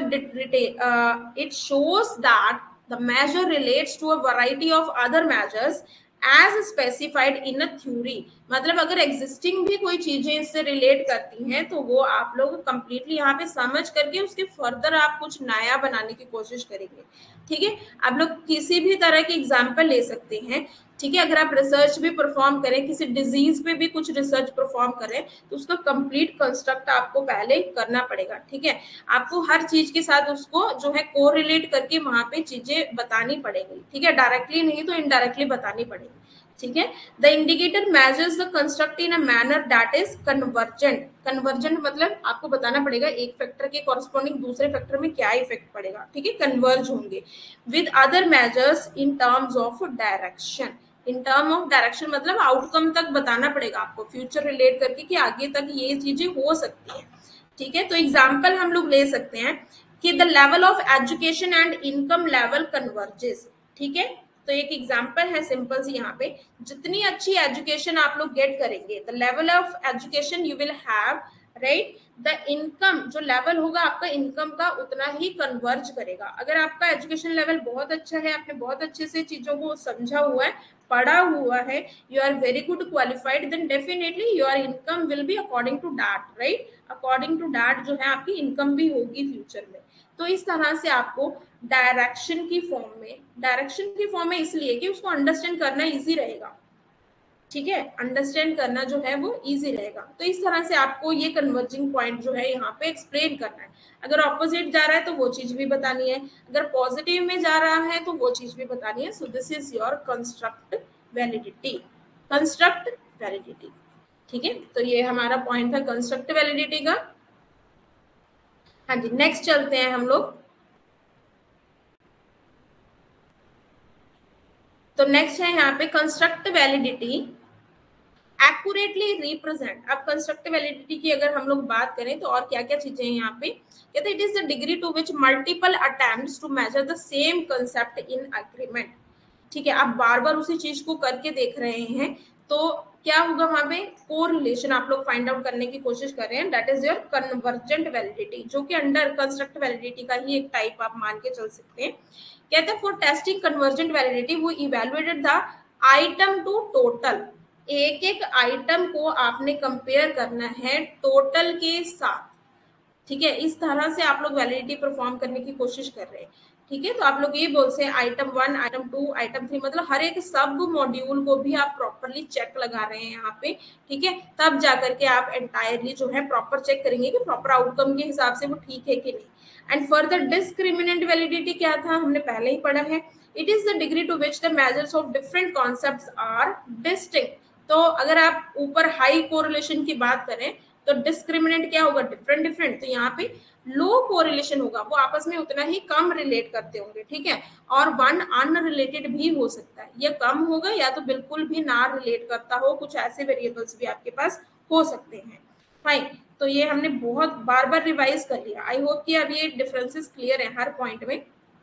it shows that the measure relates to a variety of other measures as specified in a theory। मतलब अगर एग्जिस्टिंग भी कोई चीजें इससे रिलेट करती हैं तो वो आप लोग कंप्लीटली यहाँ पे समझ करके उसके फर्दर आप कुछ नया बनाने की कोशिश करेंगे। ठीक है, आप लोग किसी भी तरह की एग्जाम्पल ले सकते हैं। ठीक है, अगर आप रिसर्च भी परफॉर्म करें, किसी डिजीज पे भी कुछ रिसर्च परफॉर्म करें, तो उसका कंप्लीट कंस्ट्रक्ट आपको पहले करना पड़ेगा। ठीक है, आपको हर चीज के साथ उसको जो है कोरिलेट करके वहां पे चीजें बतानी पड़ेगी। ठीक है, डायरेक्टली नहीं तो इनडायरेक्टली बतानी पड़ेगी। ठीक है, the indicator measures the construct in a manner that is convergent. Convergent मतलब आपको बताना पड़ेगा एक फैक्टर के कॉरस्पॉन्डिंग दूसरे फैक्टर में क्या इफेक्ट पड़ेगा। ठीक है, कन्वर्ज होंगे with other measures in terms of direction. In term of direction मतलब आउटकम तक बताना पड़ेगा आपको, फ्यूचर रिलेट करके कि आगे तक ये चीजें हो सकती हैं। ठीक है, तो एग्जाम्पल हम लोग ले सकते हैं कि the level of education and income level converges. ठीक है, तो एक एग्जाम्पल है सिंपल सी यहाँ पे, जितनी अच्छी एजुकेशन आप लोग गेट करेंगे, the level of education you will have, right, the income जो लेवल होगा आपका इनकम का उतना ही कन्वर्ज करेगा। अगर आपका एजुकेशन लेवल बहुत अच्छा है, आपने बहुत अच्छे से चीजों को समझा हुआ है, पढ़ा हुआ है, you are very good qualified, then definitely your income will be according to that, right. According to that जो है आपकी इनकम भी होगी फ्यूचर में। तो इस तरह से आपको डायरेक्शन की फॉर्म में इसलिए कि उसको अंडरस्टैंड करना इजी रहेगा। ठीक है, अंडरस्टैंड करना जो है वो इजी रहेगा। तो इस तरह से आपको ये कन्वर्जिंग पॉइंट जो है यहाँ पे एक्सप्लेन करना है। अगर ऑपोजिट जा रहा है तो वो चीज भी बतानी है, अगर पॉजिटिव में जा रहा है तो वो चीज भी बतानी है। So this is your construct validity, construct validity. ठीक है, तो ये हमारा पॉइंट था कंस्ट्रक्ट वैलिडिटी का। हाँ जी, नेक्स्ट चलते हैं हम लोग। तो नेक्स्ट है यहाँ पे कंस्ट्रक्ट वैलिडिटी एक्यूरेटली रिप्रेजेंट। अब कंस्ट्रक्टिव वैलिडिटी की अगर हम लोग बात करें तो और क्या क्या चीजें हैं यहाँ पे, कहते हैं it is the degree to which multiple attempts to measure the same concept in agreement. ठीक है, आप बार बार उसी चीज को करके देख रहे हैं तो क्या होगा वहां पे कोरिलेशन आप लोग फाइंड आउट करने की कोशिश कर रहे हैं, that is your convergent validity, जो कि अंडर कंस्ट्रक्ट वैलिडिटी का ही एक टाइप आप मान के चल सकते हैं। कहते हैं फॉर टेस्टिंग कन्वर्जेंट वैलिडिटी वो evaluated the item to total. एक एक आइटम को आपने कंपेयर करना है टोटल के साथ। ठीक है, इस तरह से आप लोग वैलिडिटी परफॉर्म करने की कोशिश कर रहे हैं। ठीक है, तो आप लोग ये बोल से आइटम 1, आइटम 2, आइटम 3, मतलब हर एक सब मॉड्यूल को भी आप प्रॉपरली चेक लगा रहे हैं यहाँ पे। ठीक है, तब जाकर के आप एंटायरली जो है प्रॉपर चेक करेंगे कि प्रॉपर आउटकम के हिसाब से वो ठीक है कि नहीं। एंड फर्दर डिस्क्रिमिनेंट वैलिडिटी क्या था, हमने पहले ही पढ़ा है। It is the degree to which the measures of different concepts are distinct. तो अगर आप ऊपर हाई कोरिलेशन की बात करें तो डिस्क्रिमिनेंट क्या होगा, डिफरेंट डिफरेंट। तो यहाँ पे लो कोरिलेशन होगा, वो आपस में उतना ही कम रिलेट करते होंगे। ठीक है, और वन अनरिलेटेड भी हो सकता है, या कम होगा या तो बिल्कुल भी ना रिलेट करता हो, कुछ ऐसे वेरिएबल्स भी आपके पास हो सकते हैं। फाइन, तो ये हमने बहुत बार बार रिवाइज कर लिया। आई होप कि अब ये डिफरेंसेस क्लियर है हर पॉइंट में।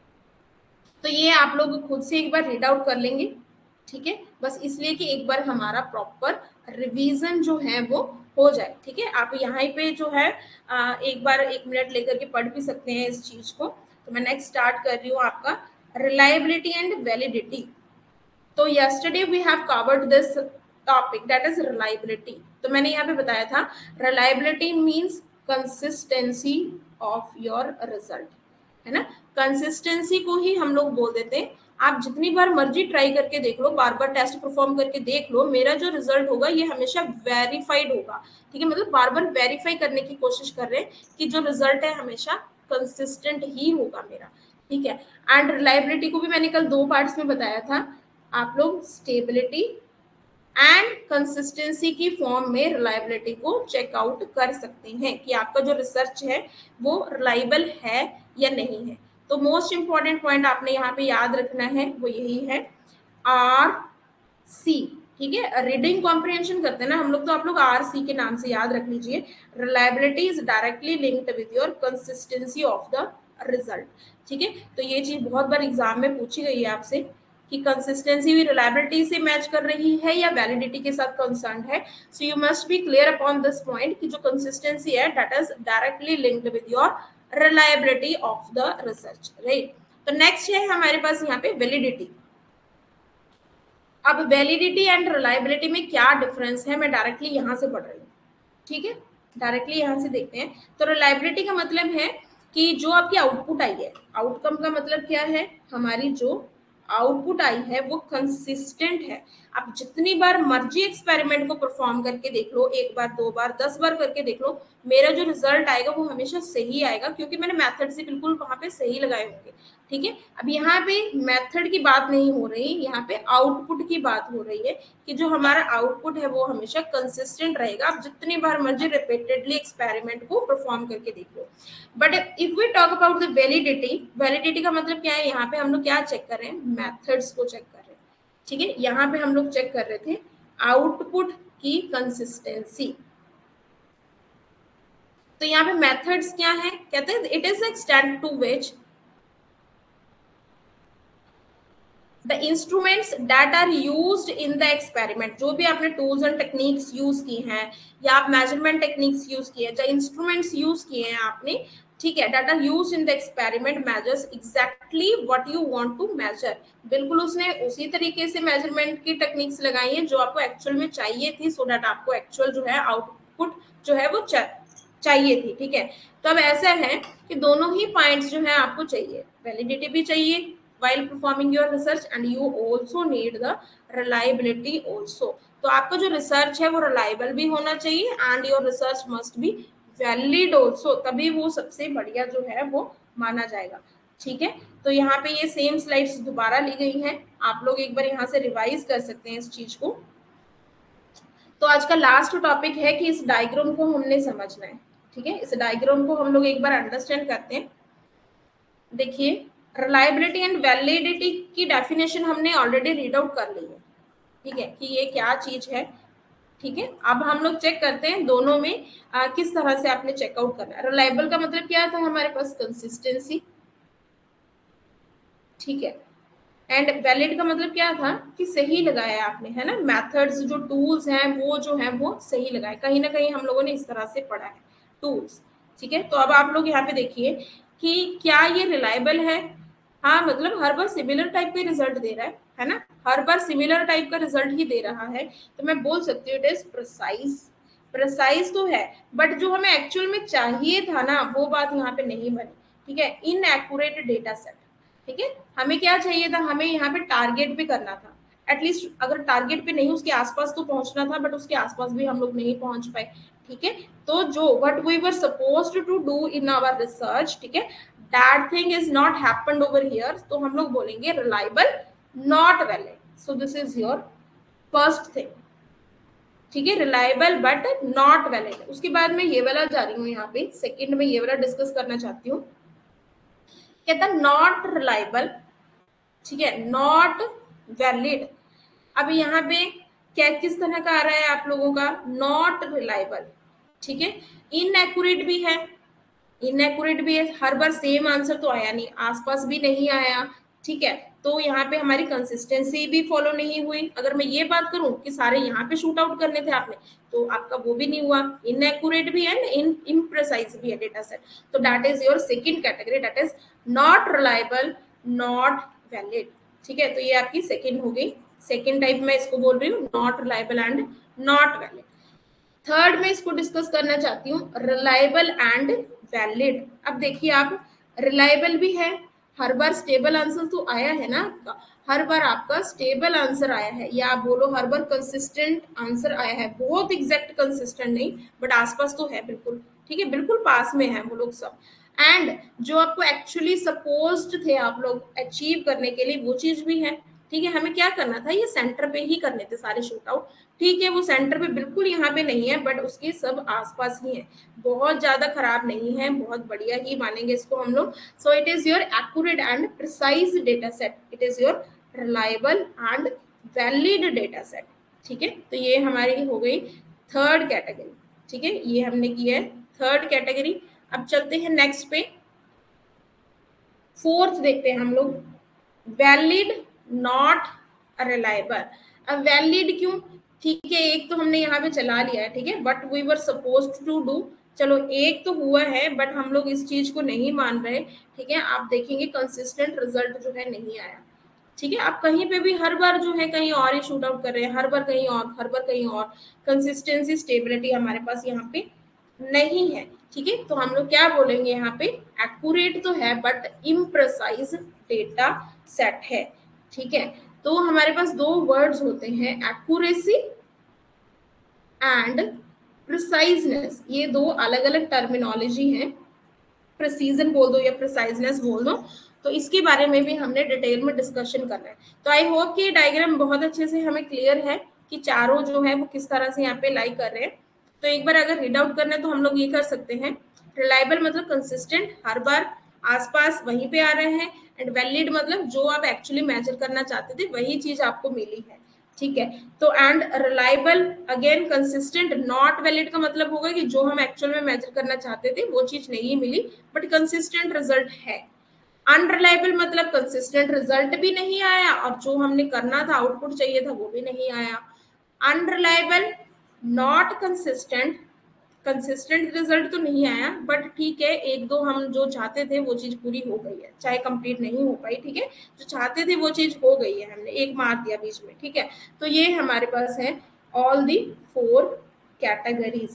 तो ये आप लोग खुद से एक बार रीड आउट कर लेंगे। ठीक है, बस इसलिए कि एक बार हमारा प्रॉपर रिवीजन जो है वो हो जाए। ठीक है, आप यहाँ पे जो है एक बार 1 मिनट लेकर के पढ़ भी सकते हैं इस चीज को। तो मैं नेक्स्ट स्टार्ट कर रही हूँ आपका रिलायबिलिटी एंड वैलिडिटी। तो yesterday we have covered this topic, that is reliability। तो मैंने यहाँ पे बताया था reliability means consistency of your result, है ना। कंसिस्टेंसी को ही हम लोग बोल देते हैं। आप जितनी बार मर्जी ट्राई करके देख लो, बार बार टेस्ट परफॉर्म करके देख लो, मेरा जो रिजल्ट होगा ये हमेशा वेरीफाइड होगा। ठीक है, मतलब बार बार वेरीफाई करने की कोशिश कर रहे हैं कि जो रिजल्ट है हमेशा कंसिस्टेंट ही होगा मेरा। ठीक है, एंड रिलायबिलिटी को भी मैंने कल 2 पार्ट्स में बताया था। आप लोग स्टेबिलिटी एंड कंसिस्टेंसी की फॉर्म में रिलायबिलिटी को चेकआउट कर सकते हैं कि आपका जो रिसर्च है वो रिलायबल है या नहीं है। तो मोस्ट इंपॉर्टेंट पॉइंट आपने यहाँ पे याद रखना है वो यही है, आर सी। ठीक है, रीडिंग कॉम्प्रिहेंशन करते हैं ना हम लोग, तो आप लोग आर सी के नाम से याद रख लीजिए। Reliability is directly linked with your consistency of the result. ठीक है, तो ये चीज बहुत बार एग्जाम में पूछी गई है आपसे कि कंसिस्टेंसी भी रिलायबिलिटी से मैच कर रही है या वैलिडिटी के साथ कंसर्न है। So you must be clear upon this point कि जो कंसिस्टेंसी है that is directly linked with your reliability of the research, right. तो नेक्स्ट है हमारे पास यहाँ पे वैलिडिटी। अब वैलिडिटी एंड रिलायबिलिटी में क्या डिफरेंस है, मैं डायरेक्टली यहाँ से पढ़ रही हूँ। ठीक है, डायरेक्टली यहाँ से देखते हैं। तो रिलायबिलिटी का मतलब है कि जो आपकी आउटपुट आई है, आउटकम का मतलब क्या है, हमारी जो आउटपुट आई है वो कंसिस्टेंट है। आप जितनी बार मर्जी एक्सपेरिमेंट को परफॉर्म करके देख लो, 1 बार 2 बार 10 बार करके देख लो, मेरा जो रिजल्ट आएगा वो हमेशा सही आएगा, क्योंकि मैंने मेथड से बिल्कुल वहां पे सही लगाए होंगे। ठीक है, अब यहाँ पे मेथड की बात नहीं हो रही, यहाँ पे आउटपुट की बात हो रही है कि जो हमारा आउटपुट है वो हमेशा कंसिस्टेंट रहेगा। आप जितनी बार मर्जी रिपीटेडली एक्सपेरिमेंट को परफॉर्म करके देख लो। But if we talk about the validity, validity का मतलब क्या है, यहाँ पे हम लोग क्या चेक कर रहे हैं, मेथड्स को चेक कर रहे हैं। ठीक है, यहाँ पे हम लोग चेक कर रहे थे आउटपुट की कंसिस्टेंसी। तो यहाँ पे मेथड्स क्या है, कहते हैं it is extent to which the instruments that are used in the experiment. जो भी आपने टूल्स एंड टेक्निक्स यूज की हैं या आप मेजरमेंट टेक्निक्स यूज किए हैं, जो इंस्ट्रूमेंट्स यूज किए हैं आपने, ठीक है, that are used in the experiment measures exactly what you want to measure. बिल्कुल उसने उसी तरीके से मेजरमेंट की टेक्निक्स लगाई हैं जो आपको एक्चुअल में चाहिए थी, सो दैट आपको एक्चुअल जो है आउटपुट जो है वो चाहिए थी। ठीक है, तो अब ऐसा है कि दोनों ही पॉइंट्स जो है आपको चाहिए, वैलिडिटी भी चाहिए while performing your research and you also need the reliability also। तो आपका जो रिसर्च है वो रिलायबल भी होना चाहिए and your research must be valid also, तभी वो सबसे बढ़िया जो है वो माना जाएगा। ठीक है, तो यहाँ पे ये सेम स्लाइड्स दोबारा ली गई हैं, आप लोग एक बार यहाँ से रिवाइज कर सकते हैं इस चीज को। तो आज का लास्ट टॉपिक है कि इस डायग्राम को हमने समझना है। ठीक है, इस डायग्राम को हम लोग एक बार अंडरस्टैंड करते हैं। देखिए, रिलायबिलिटी एंड वैलिडिटी की डेफिनेशन हमने ऑलरेडी रीड आउट कर ली है। ठीक है, कि ये क्या चीज है। ठीक है, अब हम लोग चेक करते हैं दोनों में किस तरह से आपने चेकआउट करना है। रिलायबल का मतलब क्या था, हमारे पास कंसिस्टेंसी। ठीक है, एंड वैलिड का मतलब क्या था कि सही लगाया आपने, है ना, मेथड्स जो टूल्स हैं वो जो है वो सही लगाए। कहीं ना कहीं हम लोगों ने इस तरह से पढ़ा है टूल्स। ठीक है, तो अब आप लोग यहाँ पे देखिए कि क्या ये रिलायबल है, हाँ, मतलब हर बार सिमिलर टाइप का रिजल्ट दे रहा है ना, हर बार सिमिलर टाइप का रिजल्ट ही दे रहा है, तो मैं बोल सकती हूँ इट इज प्रिसाइज। प्रिसाइज तो है, बट जो हमें एक्चुअल में चाहिए था ना, वो बात यहाँ पे नहीं बनी। ठीक है, इनएक्यूरेट डेटा सेट। ठीक है, हमें क्या चाहिए था, हमें यहाँ पे टारगेट भी करना था। एटलीस्ट अगर टारगेट पे नहीं, उसके आसपास तो पहुंचना था, बट उसके आसपास भी हम लोग नहीं पहुंच पाए। ठीक है, तो जो what we were supposed to do in our research, ठीक है, that thing is not happened over here, तो हम लोग बोलेंगे reliable, not valid. So this is your first thing. ठीक है, रिलायबल बट नॉट वैलिड। उसके बाद मैं ये वाला जा रही हूँ, यहाँ पे सेकंड में ये वाला डिस्कस करना चाहती हूँ। कहता नॉट रिलायबल, ठीक है, नॉट वैलिड। अब यहाँ पे क्या किस तरह का आ रहा है आप लोगों का, नॉट रिलायबल। ठीक है, इनएक्यूरेट भी है, इनएक्यूरेट भी है, हर बार सेम आंसर तो आया नहीं, आसपास भी नहीं आया। ठीक है, तो यहाँ पे हमारी कंसिस्टेंसी भी फॉलो नहीं हुई। अगर मैं ये बात करूं कि सारे यहाँ पे शूट आउट करने थे आपने, तो आपका वो भी नहीं हुआ, इनएक्यूरेट भी है, इम्प्रेसाइज भी है डेटा सेट। तो that is your second category, that is not reliable, not valid. ठीक है, तो ये आपकी सेकंड हो गई। सेकंड टाइप में इसको बोल रही हूँ, not reliable and not valid. Third में इसको डिस्कस करना चाहती हूँ, रिलायबल एंड वैलिड। अब देखिए आप, रिलायबल भी है, हर बार स्टेबल आंसर तो आया है ना आपका, हर बार आपका स्टेबल आंसर आया है, या आप बोलो हर बार कंसिस्टेंट आंसर आया है, बहुत एग्जैक्ट कंसिस्टेंट नहीं, बट आसपास तो है बिल्कुल। ठीक है, बिल्कुल पास में है वो लोग सब। एंड जो आपको एक्चुअली सपोज्ड थे आप लोग अचीव करने के लिए, वो चीज भी है। ठीक है, हमें क्या करना था, ये सेंटर पे ही करने थे सारे शूट आउट। ठीक है, वो सेंटर पे बिल्कुल यहाँ पे नहीं है, बट उसके सब आसपास ही है, बहुत ज्यादा खराब नहीं है, बहुत बढ़िया ही मानेंगे इसको हम लोग। So it is your accurate and precise data set, it is your reliable and valid data set. ठीक है, तो ये हमारी हो गई थर्ड कैटेगरी। ठीक है, ये हमने की है थर्ड कैटेगरी। अब चलते हैं नेक्स्ट पे, फोर्थ देखते हैं हम लोग, वैलिड नॉट रिलायबल। अब वैलिड क्यों, ठीक है, एक तो हमने यहाँ पे चला लिया है, ठीक है, but we were supposed to do, चलो एक तो हुआ है, बट हम लोग इस चीज को नहीं मान रहे। ठीक है, आप देखेंगे कंसिस्टेंट रिजल्ट जो है नहीं आया। ठीक है, आप कहीं पे भी हर बार जो है कहीं और ही शूट आउट कर रहे हैं, हर बार कहीं और, हर बार कहीं और, कंसिस्टेंसी स्टेबिलिटी हमारे पास यहाँ पे नहीं है। ठीक है, तो हम लोग क्या बोलेंगे यहाँ पे, एक्यूरेट तो है बट इम्प्रेसाइज डेटा सेट है। ठीक है, तो हमारे पास दो वर्ड्स होते हैं, एक्यूरेसी एंड प्रिसाइजनेस, ये दो अलग अलग टर्मिनोलॉजी है। प्रिसीजन बोल दो या प्रिसाइजनेस बोल दो, तो इसके बारे में भी हमने डिटेल में डिस्कशन करना है। तो आई होप कि डायग्राम बहुत अच्छे से हमें क्लियर है कि चारों जो है वो किस तरह से यहाँ पे लाइक कर रहे हैं। तो एक बार अगर रीड आउट करना है तो हम लोग ये कर सकते हैं, रिलायबल मतलब कंसिस्टेंट, हर बार आसपास वहीं पे आ रहे हैं, एंड वैलिड मतलब जो आप एक्चुअली मेजर करना चाहते थे वही चीज आपको मिली है। ठीक है, तो and reliable again consistent, not valid का मतलब होगा कि जो हम एक्चुअल में मेजर करना चाहते थे वो चीज नहीं मिली, बट कंसिस्टेंट रिजल्ट है। अनरिलायबल मतलब कंसिस्टेंट रिजल्ट भी नहीं आया, और जो हमने करना था, आउटपुट चाहिए था, वो भी नहीं आया। Unreliable, not consistent, consistent result तो नहीं आया, बट ठीक है, एक दो हम जो चाहते थे वो चीज पूरी हो गई है, चाहे कंप्लीट नहीं हो पाई। ठीक है, जो चाहते थे वो चीज हो गई है, हमने एक मार दिया बीच में। ठीक है, तो ये हमारे पास है ऑल दी फोर कैटेगरीज।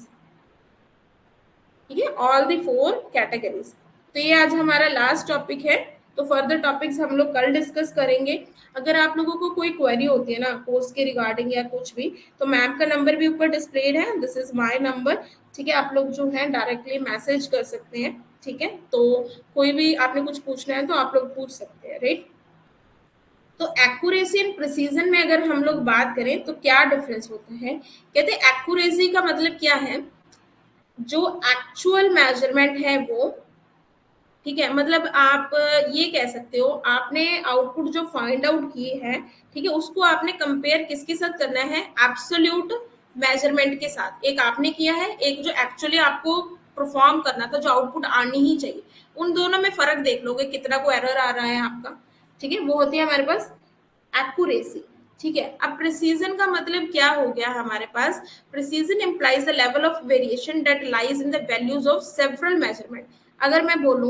ठीक है, ऑल दी फोर कैटेगरीज। तो ये आज हमारा लास्ट टॉपिक है, तो फर्दर टॉपिक्स हम लोग कल डिस्कस करेंगे। अगर आप लोगों को कोई क्वेरी होती है ना कोर्स के रिगार्डिंग या कुछ भी, तो मैम का नंबर भी ऊपर डिस्प्लेड है, दिस इज माय नंबर। ठीक है, आप लोग जो है डायरेक्टली मैसेज कर सकते हैं। ठीक है, तो कोई भी आपने कुछ पूछना है तो आप लोग पूछ सकते हैं, राइट। तो एक्यूरेसी एंड प्रिसीजन में अगर हम लोग बात करें तो क्या डिफरेंस होता है, कहते हैं एक्यूरेसी का मतलब क्या है, जो एक्चुअल मेजरमेंट है वो, ठीक है, मतलब आप ये कह सकते हो आपने आउटपुट जो फाइंड आउट किए हैं, ठीक है, उसको आपने कंपेयर किसके साथ करना है, एब्सोल्यूट मेजरमेंट के साथ। एक आपने किया है, एक जो एक्चुअली आपको परफॉर्म करना था, जो आउटपुट आनी ही चाहिए, उन दोनों में फर्क देख लोगे कितना को एरर आ रहा है आपका। ठीक है, वो होती है हमारे पास एक्यूरेसी। ठीक है, अब प्रिसीजन का मतलब क्या हो गया हमारे पास, precision implies the level of variation that lies in the values of several measurement. अगर मैं बोलूं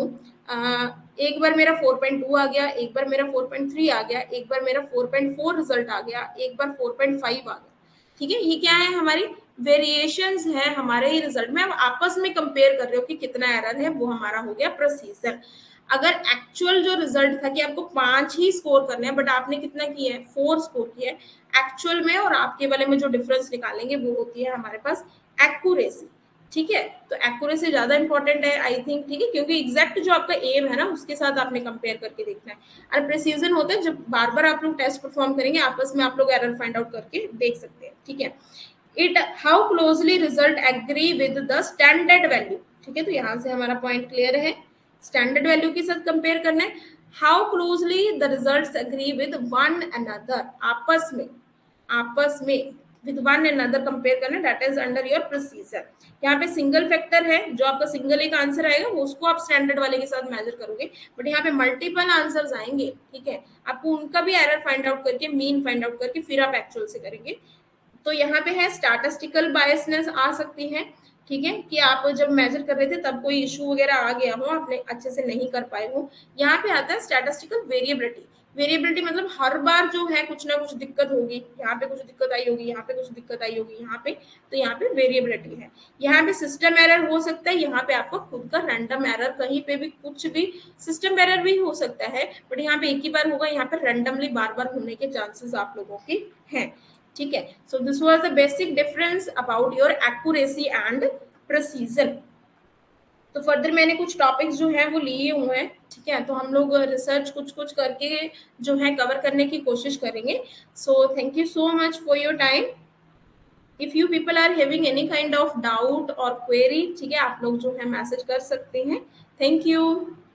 एक बार मेरा 4.2 आ गया, एक बार मेरा 4.3 आ गया, एक बार मेरा 4.4 रिजल्ट आ गया, एक बार 4.5 आ गया। ठीक है, ये क्या है, हमारी वेरिएशंस है हमारे ही रिजल्ट में। अब आपस में कंपेयर कर रहे हो कि कितना एरर है, वो हमारा हो गया प्रोसीजर। अगर एक्चुअल जो रिजल्ट था कि आपको 5 ही स्कोर करने हैं, बट आपने कितना किया है, 4 स्कोर किया है, एक्चुअल में और आपके वाले में जो डिफरेंस निकालेंगे वो होती है हमारे पास एक्यूरेसी। ठीक है, तो एक्यूरेसी ज्यादा इंपॉर्टेंट है आई थिंक। ठीक है, क्योंकि एग्जैक्ट जो आपका एम है ना, उसके साथ आपने कंपेयर करके देखना है। और प्रिसीजन होता है जब बार बार आप लोग टेस्ट परफॉर्म करेंगे, आपस में आप लोग एरर फाइंड आउट करके देख सकते हैं। ठीक है, it how closely result agree with the standard value. ठीक है, तो यहाँ से हमारा पॉइंट क्लियर है, स्टैंडर्ड वैल्यू के साथ कंपेयर करना है। How closely the results agree with one another, आपस में विद वन अनदर कंपेयर करना, that is under your procedure. यहाँ पे सिंगल फैक्टर है, जो आपका सिंगल एक आंसर आएगा वो उसको आप स्टैंडर्ड वाले के साथ मेजर करोगे, बट यहाँ पे मल्टीपल आंसर्स आएंगे। ठीक है, आपको उनका भी एरर फाइंड आउट करके, मीन फाइंड आउट करके फिर आप एक्चुअल से करेंगे। तो यहाँ पे है स्टैटिस्टिकल बायसनेस आ सकती है। ठीक है, कि आप जब मेजर कर रहे थे तब कोई इशू वगैरह आ गया हो, आपने अच्छे से नहीं कर पाए हो। यहाँ पे आता है स्टैटिस्टिकल वेरिएबिलिटी। वेरिएबिलिटी मतलब हर बार जो है कुछ ना कुछ दिक्कत होगी, यहाँ पे कुछ दिक्कत आई होगी, यहाँ पे कुछ दिक्कत आई होगी, यहाँ पे, तो यहाँ पे वेरिएबिलिटी है। यहाँ पे सिस्टम एरर हो सकता है, यहाँ पे आपका खुद का रैंडम एरर, कहीं पे भी कुछ भी सिस्टम एरर भी हो सकता है, बट यहाँ पे एक ही बार होगा, यहाँ पे रैंडमली बार बार होने के चांसेस आप लोगों के हैं। ठीक है, so this was the basic difference about your accuracy and precision. तो फर्दर मैंने कुछ टॉपिक्स जो हैं वो लिए हुए हैं। ठीक है, तो हम लोग रिसर्च कुछ कुछ करके जो है कवर करने की कोशिश करेंगे। So thank you so much for your time. If you people are having any kind of doubt और क्वेरी, ठीक है, आप लोग जो है मैसेज कर सकते हैं। Thank you.